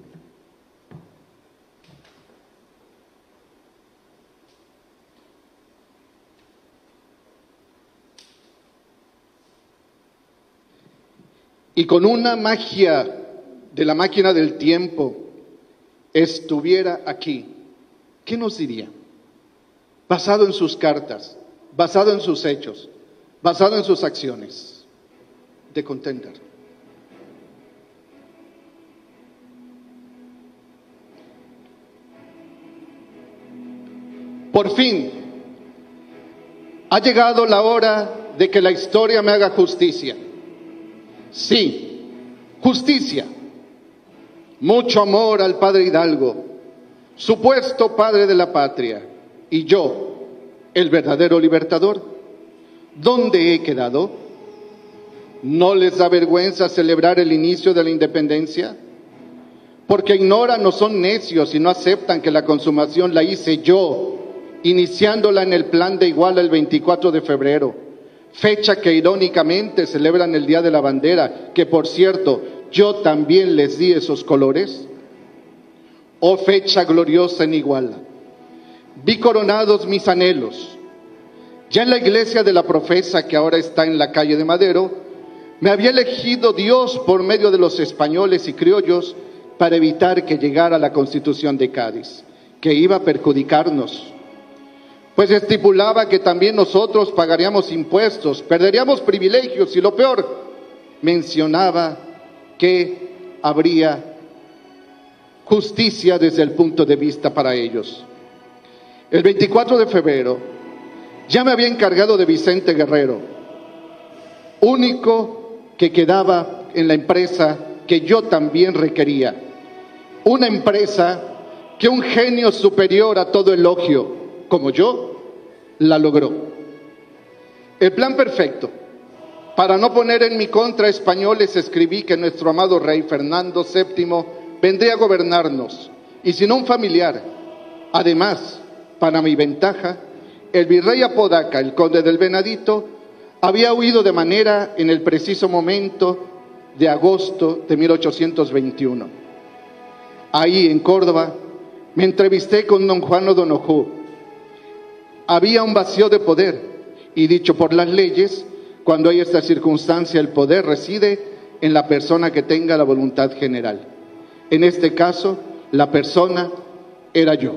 y con una magia de la máquina del tiempo estuviera aquí, ¿qué nos diría? Basado en sus cartas, basado en sus hechos, basado en sus acciones de contender. Por fin, ha llegado la hora de que la historia me haga justicia. Sí, justicia. Mucho amor al padre Hidalgo, supuesto padre de la patria, y yo, el verdadero libertador. ¿Dónde he quedado? ¿No les da vergüenza celebrar el inicio de la independencia? Porque ignoran o son necios y no aceptan que la consumación la hice yo, iniciándola en el plan de Iguala el veinticuatro de febrero, fecha que irónicamente celebran el Día de la Bandera, que por cierto, yo también les di esos colores. Oh fecha gloriosa en Iguala, vi coronados mis anhelos. Ya en la iglesia de la Profesa, que ahora está en la calle de Madero, me había elegido Dios por medio de los españoles y criollos para evitar que llegara la Constitución de Cádiz, que iba a perjudicarnos, pues estipulaba que también nosotros pagaríamos impuestos, perderíamos privilegios y lo peor, mencionaba que habría justicia desde el punto de vista para ellos. El veinticuatro de febrero ya me había encargado de Vicente Guerrero, único que quedaba en la empresa que yo también requería, una empresa que un genio superior a todo elogio, como yo, la logró. El plan perfecto. Para no poner en mi contra a españoles, escribí que nuestro amado rey Fernando séptimo vendría a gobernarnos, y si no un familiar. Además, para mi ventaja, el virrey Apodaca, el conde del Venadito, había huido de manera en el preciso momento de agosto de mil ochocientos veintiuno. Ahí, en Córdoba, me entrevisté con don Juan O'Donoghue. Había un vacío de poder, y dicho por las leyes, cuando hay esta circunstancia, el poder reside en la persona que tenga la voluntad general. En este caso, la persona era yo.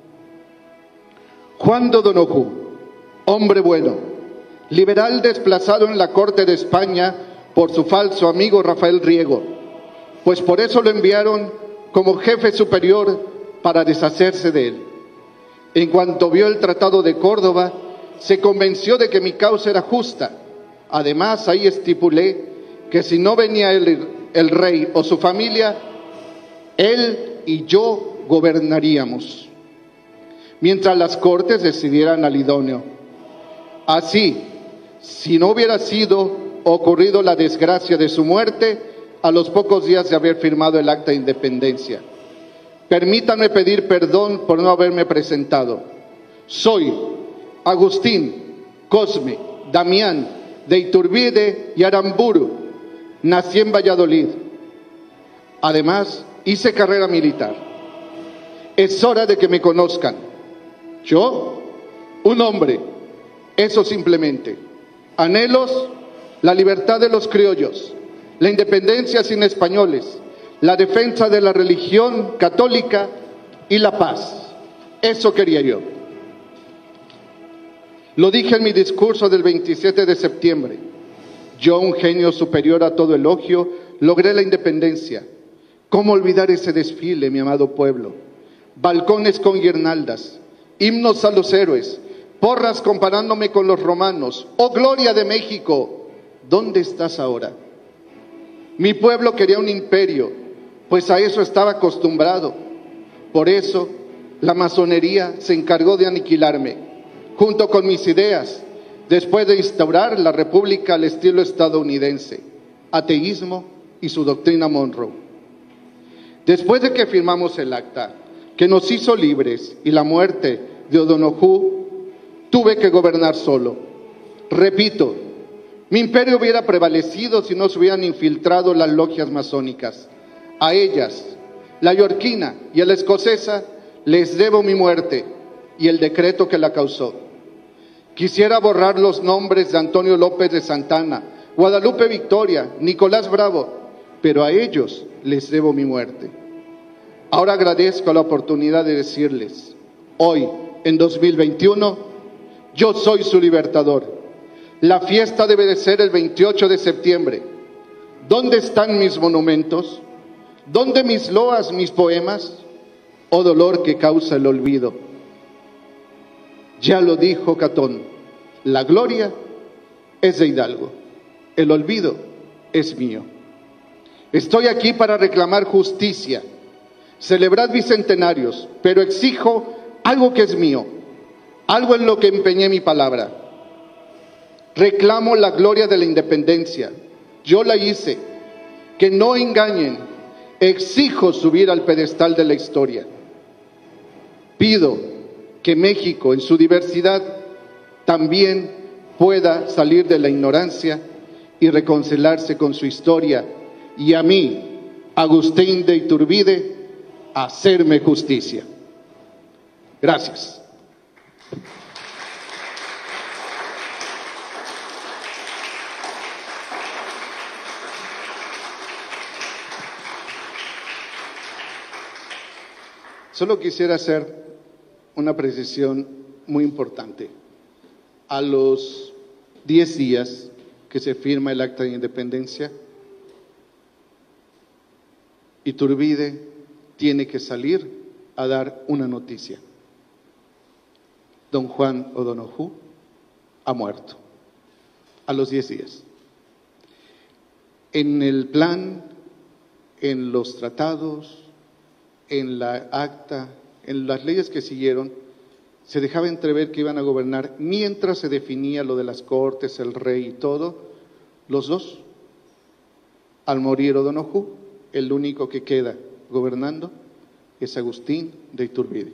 Juan de O'Donoghue, hombre bueno, liberal desplazado en la corte de España por su falso amigo Rafael Riego, pues por eso lo enviaron como jefe superior para deshacerse de él. En cuanto vio el Tratado de Córdoba, se convenció de que mi causa era justa. Además, ahí estipulé que si no venía el, el rey o su familia, él y yo gobernaríamos, mientras las cortes decidieran al idóneo. Así, si no hubiera sido ocurrido la desgracia de su muerte, a los pocos días de haber firmado el acta de independencia. Permítanme pedir perdón por no haberme presentado. Soy Agustín Cosme Damián de Iturbide y Aramburu. Nací en Valladolid. Además, hice carrera militar. Es hora de que me conozcan. Yo, un hombre, eso simplemente. Anhelos, la libertad de los criollos, la independencia sin españoles, la defensa de la religión católica y la paz. Eso quería yo. Lo dije en mi discurso del veintisiete de septiembre. Yo, un genio superior a todo elogio, logré la independencia. ¿Cómo olvidar ese desfile, mi amado pueblo? Balcones con guirnaldas, himnos a los héroes, porras comparándome con los romanos. ¡Oh, gloria de México! ¿Dónde estás ahora? Mi pueblo quería un imperio, pues a eso estaba acostumbrado. Por eso, la masonería se encargó de aniquilarme, junto con mis ideas, después de instaurar la república al estilo estadounidense, ateísmo y su doctrina Monroe. Después de que firmamos el acta, que nos hizo libres, y la muerte de O'Donoghue, tuve que gobernar solo. Repito, mi imperio hubiera prevalecido si no se hubieran infiltrado las logias masónicas. A ellas, la yorquina y a la escocesa, les debo mi muerte y el decreto que la causó. Quisiera borrar los nombres de Antonio López de Santana, Guadalupe Victoria, Nicolás Bravo, pero a ellos les debo mi muerte. Ahora agradezco la oportunidad de decirles, hoy, en dos mil veintiuno, yo soy su libertador. La fiesta debe de ser el veintiocho de septiembre. ¿Dónde están mis monumentos? ¿Dónde mis loas, mis poemas? Oh dolor que causa el olvido. Ya lo dijo Catón, la gloria es de Hidalgo, el olvido es mío. Estoy aquí para reclamar justicia, celebrar bicentenarios, pero exijo algo que es mío, algo en lo que empeñé mi palabra. Reclamo la gloria de la independencia, yo la hice, que no engañen, exijo subir al pedestal de la historia. Pido que México en su diversidad también pueda salir de la ignorancia y reconciliarse con su historia, y a mí, Agustín de Iturbide, hacerme justicia. Gracias. Solo quisiera hacer una precisión muy importante. A los diez días que se firma el acta de independencia, Iturbide tiene que salir a dar una noticia. Don Juan O'Donoghue ha muerto a los diez días. En el plan, en los tratados, en la acta, en las leyes que siguieron, Se dejaba entrever que iban a gobernar mientras se definía lo de las cortes, el rey y todo, los dos. Al morir O'Donoghue, el único que queda gobernando es Agustín de Iturbide.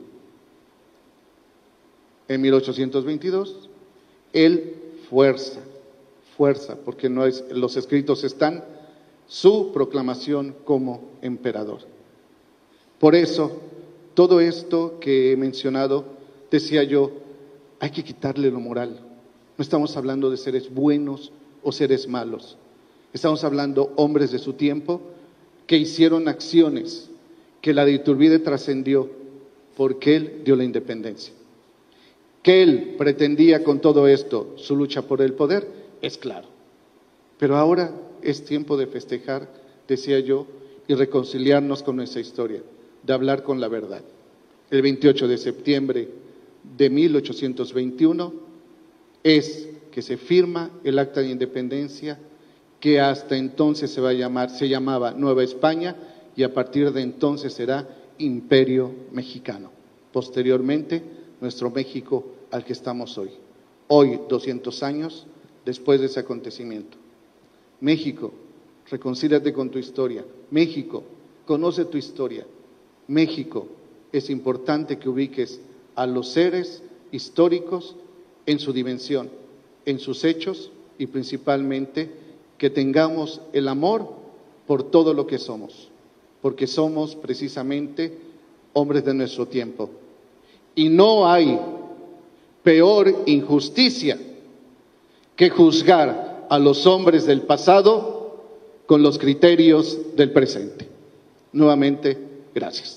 En mil ochocientos veintidós, él fuerza, fuerza, porque no es, los escritos están, su proclamación como emperador. Por eso, todo esto que he mencionado, decía yo, hay que quitarle lo moral. No estamos hablando de seres buenos o seres malos. Estamos hablando hombres de su tiempo que hicieron acciones que la de Iturbide trascendió porque él dio la independencia. Que él pretendía con todo esto su lucha por el poder, es claro. Pero ahora es tiempo de festejar, decía yo, y reconciliarnos con nuestra historia, de hablar con la verdad. El veintiocho de septiembre de mil ochocientos veintiuno es que se firma el Acta de Independencia, que hasta entonces se va a llamar, se llamaba Nueva España, y a partir de entonces será Imperio Mexicano. Posteriormente, nuestro México al que estamos hoy. Hoy, doscientos años después de ese acontecimiento. México, reconcíliate con tu historia. México, conoce tu historia. México, es importante que ubiques a los seres históricos en su dimensión, en sus hechos y principalmente que tengamos el amor por todo lo que somos, porque somos precisamente hombres de nuestro tiempo. Y no hay peor injusticia que juzgar a los hombres del pasado con los criterios del presente. Nuevamente, gracias.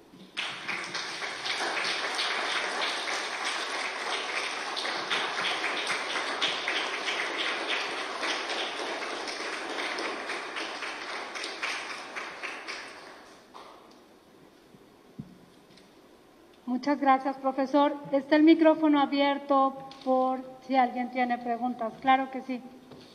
Muchas gracias, profesor. Está el micrófono abierto por si alguien tiene preguntas. Claro que sí.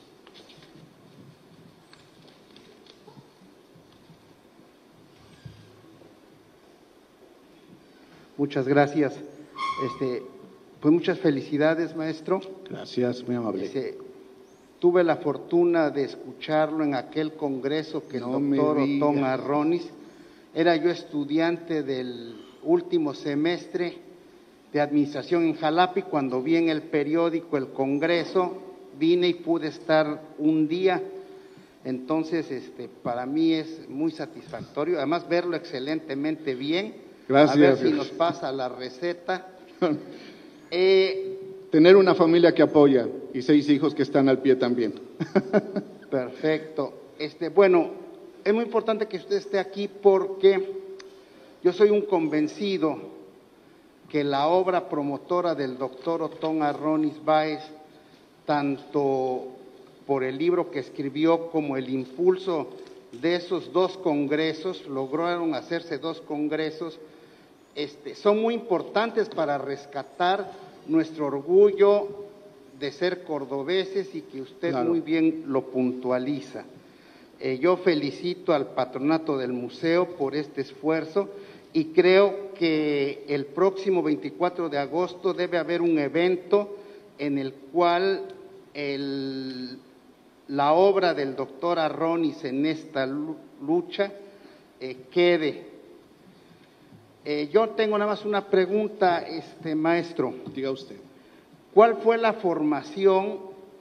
Muchas gracias. Este, pues muchas felicidades, maestro. Gracias, muy amable. Este, tuve la fortuna de escucharlo en aquel congreso que No el doctor Otón Arronis. Era yo estudiante del último semestre de administración en Jalapa, cuando vi en el periódico el congreso, vine y pude estar un día. Entonces, este, para mí es muy satisfactorio, además verlo excelentemente bien. Gracias. A ver si nos pasa la receta. eh, Tener una familia que apoya y seis hijos que están al pie también. Perfecto. Este, bueno, es muy importante que usted esté aquí porque yo soy un convencido que la obra promotora del doctor Otón Arronis Báez, tanto por el libro que escribió como el impulso de esos dos congresos, lograron hacerse dos congresos, este, son muy importantes para rescatar nuestro orgullo de ser cordobeses y que usted Claro. muy bien lo puntualiza. Eh, yo felicito al patronato del museo por este esfuerzo y creo que el próximo veinticuatro de agosto debe haber un evento en el cual el, la obra del doctor Arronis en esta lucha eh, quede. Eh, yo tengo nada más una pregunta, este maestro. Diga usted. ¿Cuál fue la formación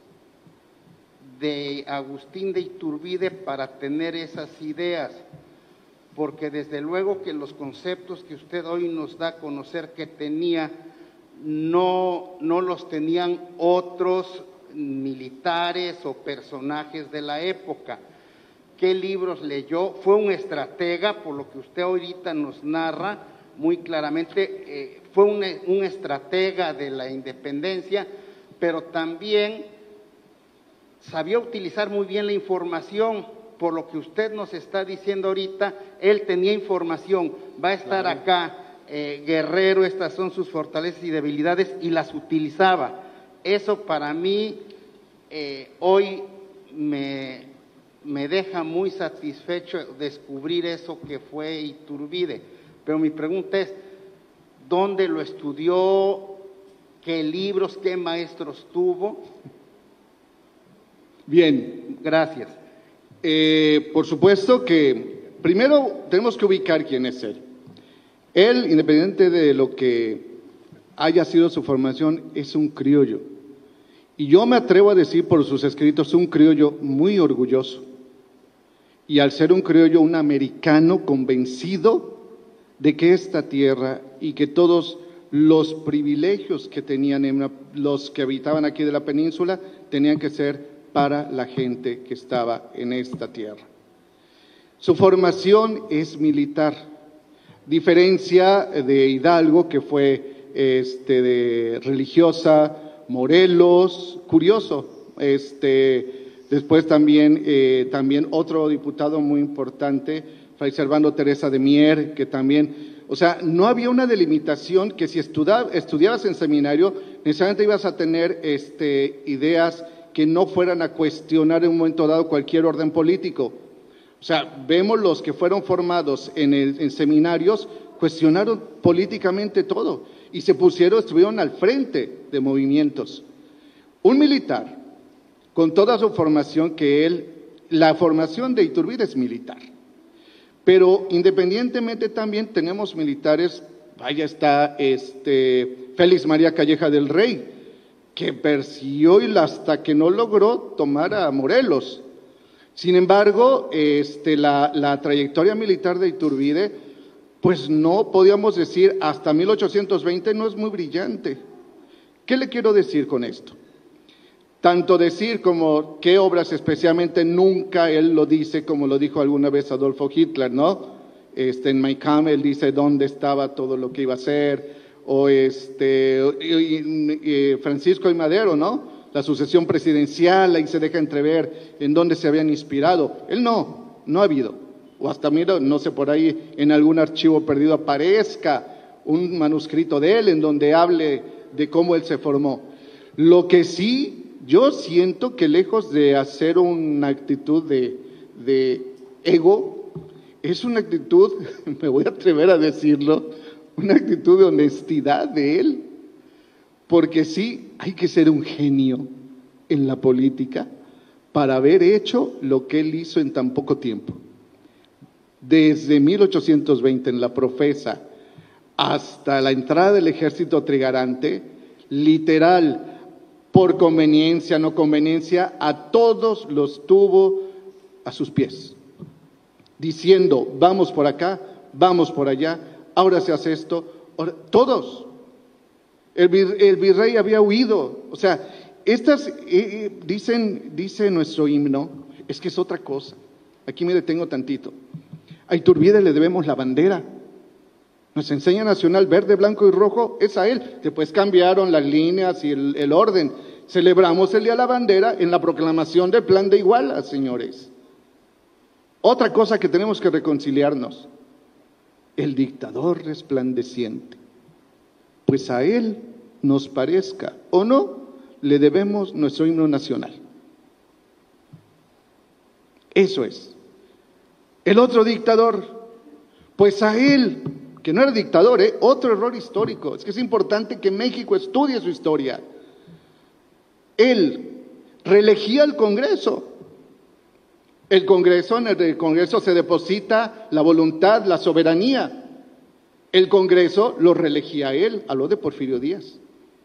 de Agustín de Iturbide para tener esas ideas? Porque desde luego que los conceptos que usted hoy nos da a conocer que tenía, no, no los tenían otros militares o personajes de la época. ¿Qué libros leyó? Fue un estratega, por lo que usted ahorita nos narra muy claramente, eh, fue un, un estratega de la independencia, pero también sabía utilizar muy bien la información. Por lo que usted nos está diciendo ahorita, él tenía información, va a estar claro. acá, eh, guerrero, estas son sus fortalezas y debilidades, y las utilizaba. Eso para mí eh, hoy me, me deja muy satisfecho descubrir eso que fue Iturbide. Pero mi pregunta es, dónde lo estudió, qué libros, qué maestros tuvo. Bien, Gracias. eh, por supuesto que primero tenemos que ubicar quién es él. Él, independiente de lo que haya sido su formación, es un criollo. Y yo me atrevo a decir por sus escritos, un criollo muy orgulloso. Y al ser un criollo, un americano convencido de que esta tierra y que todos los privilegios que tenían en una, los que habitaban aquí de la península tenían que ser para la gente que estaba en esta tierra. Su formación es militar, diferencia de Hidalgo, que fue este, de religiosa, Morelos, curioso, este, después también, eh, también otro diputado muy importante, Fray Servando Teresa de Mier, que también, o sea, no había una delimitación que si estudiab, estudiabas en seminario, necesariamente ibas a tener este, ideas que no fueran a cuestionar en un momento dado cualquier orden político. O sea, vemos los que fueron formados en, el, en seminarios, cuestionaron políticamente todo y se pusieron, estuvieron al frente de movimientos. Un militar, con toda su formación que él, la formación de Iturbide es militar, pero independientemente también tenemos militares, vaya está este Félix María Calleja del Rey, que persiguió y hasta que no logró tomar a Morelos. Sin embargo, este, la, la trayectoria militar de Iturbide, pues no podíamos decir hasta mil ochocientos veinte no es muy brillante. ¿Qué le quiero decir con esto? Tanto decir como qué obras especialmente nunca él lo dice, como lo dijo alguna vez Adolfo Hitler, ¿no? Este, en Mein Kampf él dice dónde estaba todo lo que iba a hacer, o este, y, y, y Francisco I. Madero, ¿no? La sucesión presidencial, ahí se deja entrever en dónde se habían inspirado. Él no, no ha habido. O hasta, mira, no sé, por ahí en algún archivo perdido aparezca un manuscrito de él en donde hable de cómo él se formó. Lo que sí, yo siento que lejos de hacer una actitud de, de ego, es una actitud, me voy a atrever a decirlo, una actitud de honestidad de él. Porque sí, hay que ser un genio en la política para haber hecho lo que él hizo en tan poco tiempo. Desde mil ochocientos veinte en la Profesa hasta la entrada del ejército trigarante, literal, por conveniencia, no conveniencia, a todos los tuvo a sus pies, diciendo, vamos por acá, vamos por allá, ahora se hace esto, ahora, todos. El, vir, el virrey había huido, o sea, estas, eh, dicen, dice nuestro himno, es que es otra cosa, aquí me detengo tantito, a Iturbide le debemos la bandera, nos enseña nacional verde, blanco y rojo, es a él, después cambiaron las líneas y el, el orden, celebramos el día de la bandera en la proclamación del plan de Iguala, señores. Otra cosa que tenemos que reconciliarnos, el dictador resplandeciente. Pues a él, nos parezca o no, le debemos nuestro himno nacional. Eso es. El otro dictador, pues a él, que no era dictador, ¿eh? Otro error histórico, es que es importante que México estudie su historia. Él reelegía al Congreso. El Congreso, en el Congreso se deposita la voluntad, la soberanía. El Congreso lo reelegía a él, a lo de Porfirio Díaz.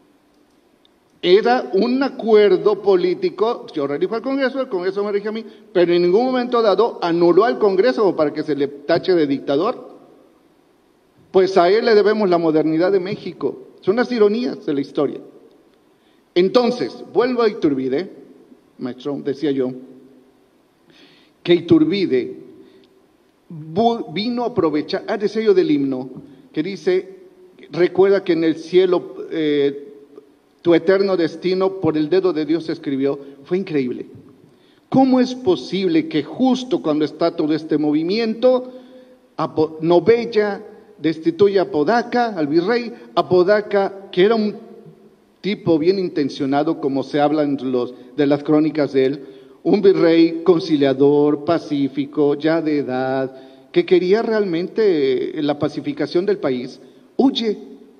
Era un acuerdo político, yo reelijo al Congreso, el Congreso me elige a mí, pero en ningún momento dado anuló al Congreso para que se le tache de dictador. Pues a él le debemos la modernidad de México. Son las ironías de la historia. Entonces, vuelvo a Iturbide, maestro, decía yo, que Iturbide vino a aprovechar, ah, decía yo del himno, que dice, recuerda que en el cielo eh, tu eterno destino por el dedo de Dios se escribió. Fue increíble. ¿Cómo es posible que justo cuando está todo este movimiento, Apo, Novella destituye a Apodaca, al virrey, Apodaca, que era un tipo bien intencionado, como se habla en los, de las crónicas de él, un virrey conciliador, pacífico, ya de edad, que quería realmente la pacificación del país, huye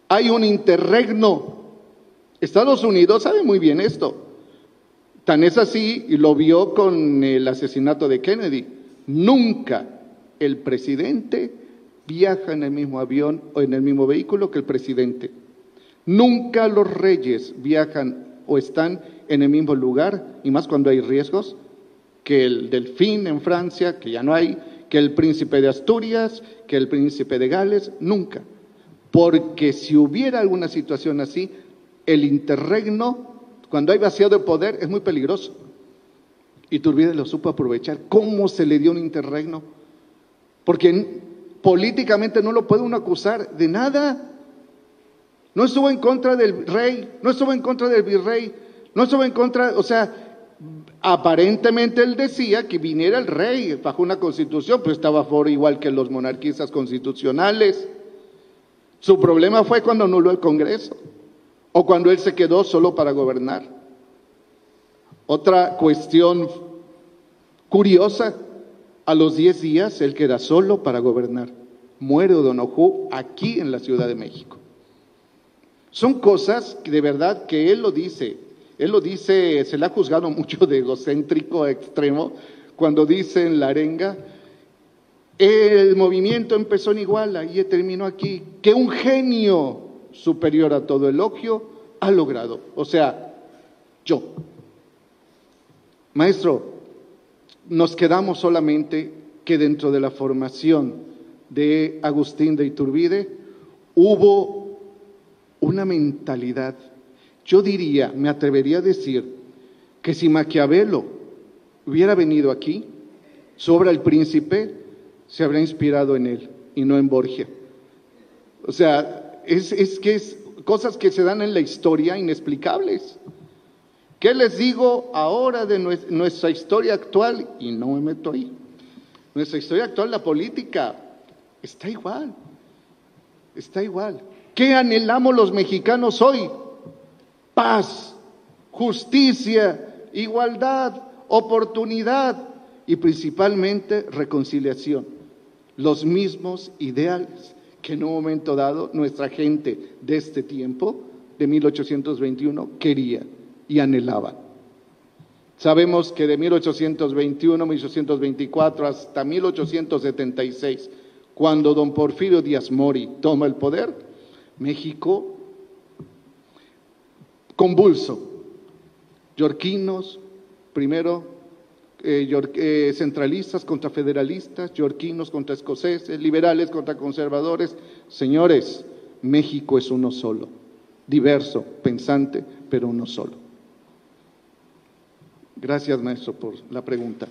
Hay un interregno. Estados Unidos sabe muy bien esto. Tan es así, y lo vio con el asesinato de Kennedy. Nunca el presidente viaja en el mismo avión o en el mismo vehículo que el presidente. Nunca los reyes viajan o están en el mismo lugar, y más cuando hay riesgos, que el delfín en Francia, que ya no hay, que el príncipe de Asturias, que el príncipe de Gales, nunca. Porque si hubiera alguna situación así, el interregno, cuando hay vaciado de poder, es muy peligroso. Iturbide lo supo aprovechar. ¿Cómo se le dio un interregno? Porque políticamente no lo puede uno acusar de nada. No estuvo en contra del rey, no estuvo en contra del virrey, no estuvo en contra, o sea, aparentemente él decía que viniera el rey bajo una constitución, pero estaba a favor igual que los monarquistas constitucionales. Su problema fue cuando anuló el Congreso, o cuando él se quedó solo para gobernar. Otra cuestión curiosa, a los diez días él queda solo para gobernar. Muere O'Donoghue aquí en la Ciudad de México. Son cosas que de verdad que él lo dice, él lo dice, se le ha juzgado mucho de egocéntrico extremo, cuando dice en la arenga, el movimiento empezó en Iguala y terminó aquí, que un genio superior a todo elogio ha logrado, o sea, yo. Maestro, nos quedamos solamente que dentro de la formación de Agustín de Iturbide hubo una mentalidad, yo diría, me atrevería a decir, que si Maquiavelo hubiera venido aquí, su obra El Príncipe se habría inspirado en él y no en Borgia. O sea, es, es que es cosas que se dan en la historia inexplicables. ¿Qué les digo ahora de nuestra historia actual? Y no me meto ahí. Nuestra historia actual, la política, está igual, está igual. ¿Qué anhelamos los mexicanos hoy? Paz, justicia, igualdad, oportunidad y principalmente reconciliación. Los mismos ideales que en un momento dado nuestra gente de este tiempo, de mil ochocientos veintiuno, quería y anhelaba. Sabemos que de mil ochocientos veintiuno, mil ochocientos veinticuatro hasta mil ochocientos setenta y seis, cuando don Porfirio Díaz Mori toma el poder, México convulso, yorquinos, primero eh, york, eh, centralistas contra federalistas, yorquinos contra escoceses, liberales contra conservadores. Señores, México es uno solo, diverso, pensante, pero uno solo. Gracias, maestro, por la pregunta.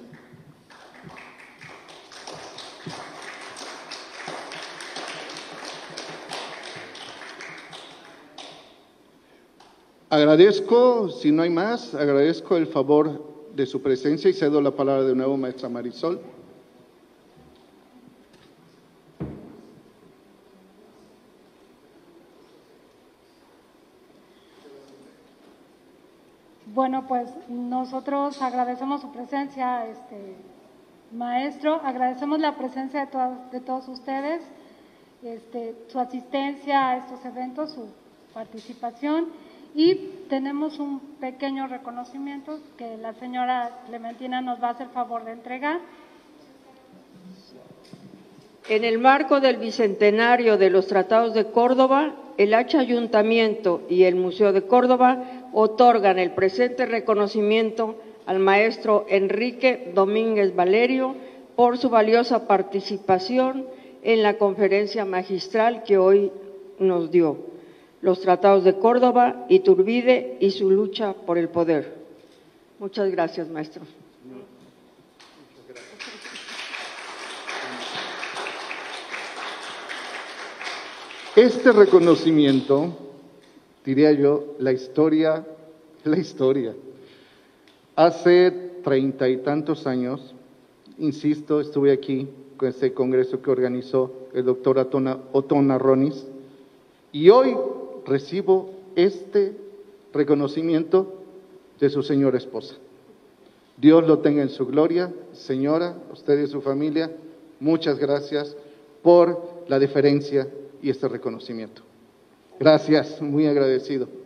Agradezco, si no hay más, agradezco el favor de su presencia y cedo la palabra de nuevo, maestra Marisol. Bueno, pues nosotros agradecemos su presencia, este, maestro, agradecemos la presencia de, todas, de todos ustedes, este, su asistencia a estos eventos, su participación. Y tenemos un pequeño reconocimiento que la señora Clementina nos va a hacer favor de entregar. En el marco del bicentenario de los Tratados de Córdoba, el H Ayuntamiento y el Museo de Córdoba otorgan el presente reconocimiento al maestro Enrique Domínguez Valerio por su valiosa participación en la conferencia magistral que hoy nos dio. Los Tratados de Córdoba, Iturbide y su lucha por el poder. Muchas gracias, maestro. Este reconocimiento, diría yo, la historia, la historia. Hace treinta y tantos años, insisto, estuve aquí con este congreso que organizó el doctor Otón Arronis, y hoy recibo este reconocimiento de su señora esposa. Dios lo tenga en su gloria. Señora, usted y su familia, muchas gracias por la deferencia y este reconocimiento. Gracias, muy agradecido.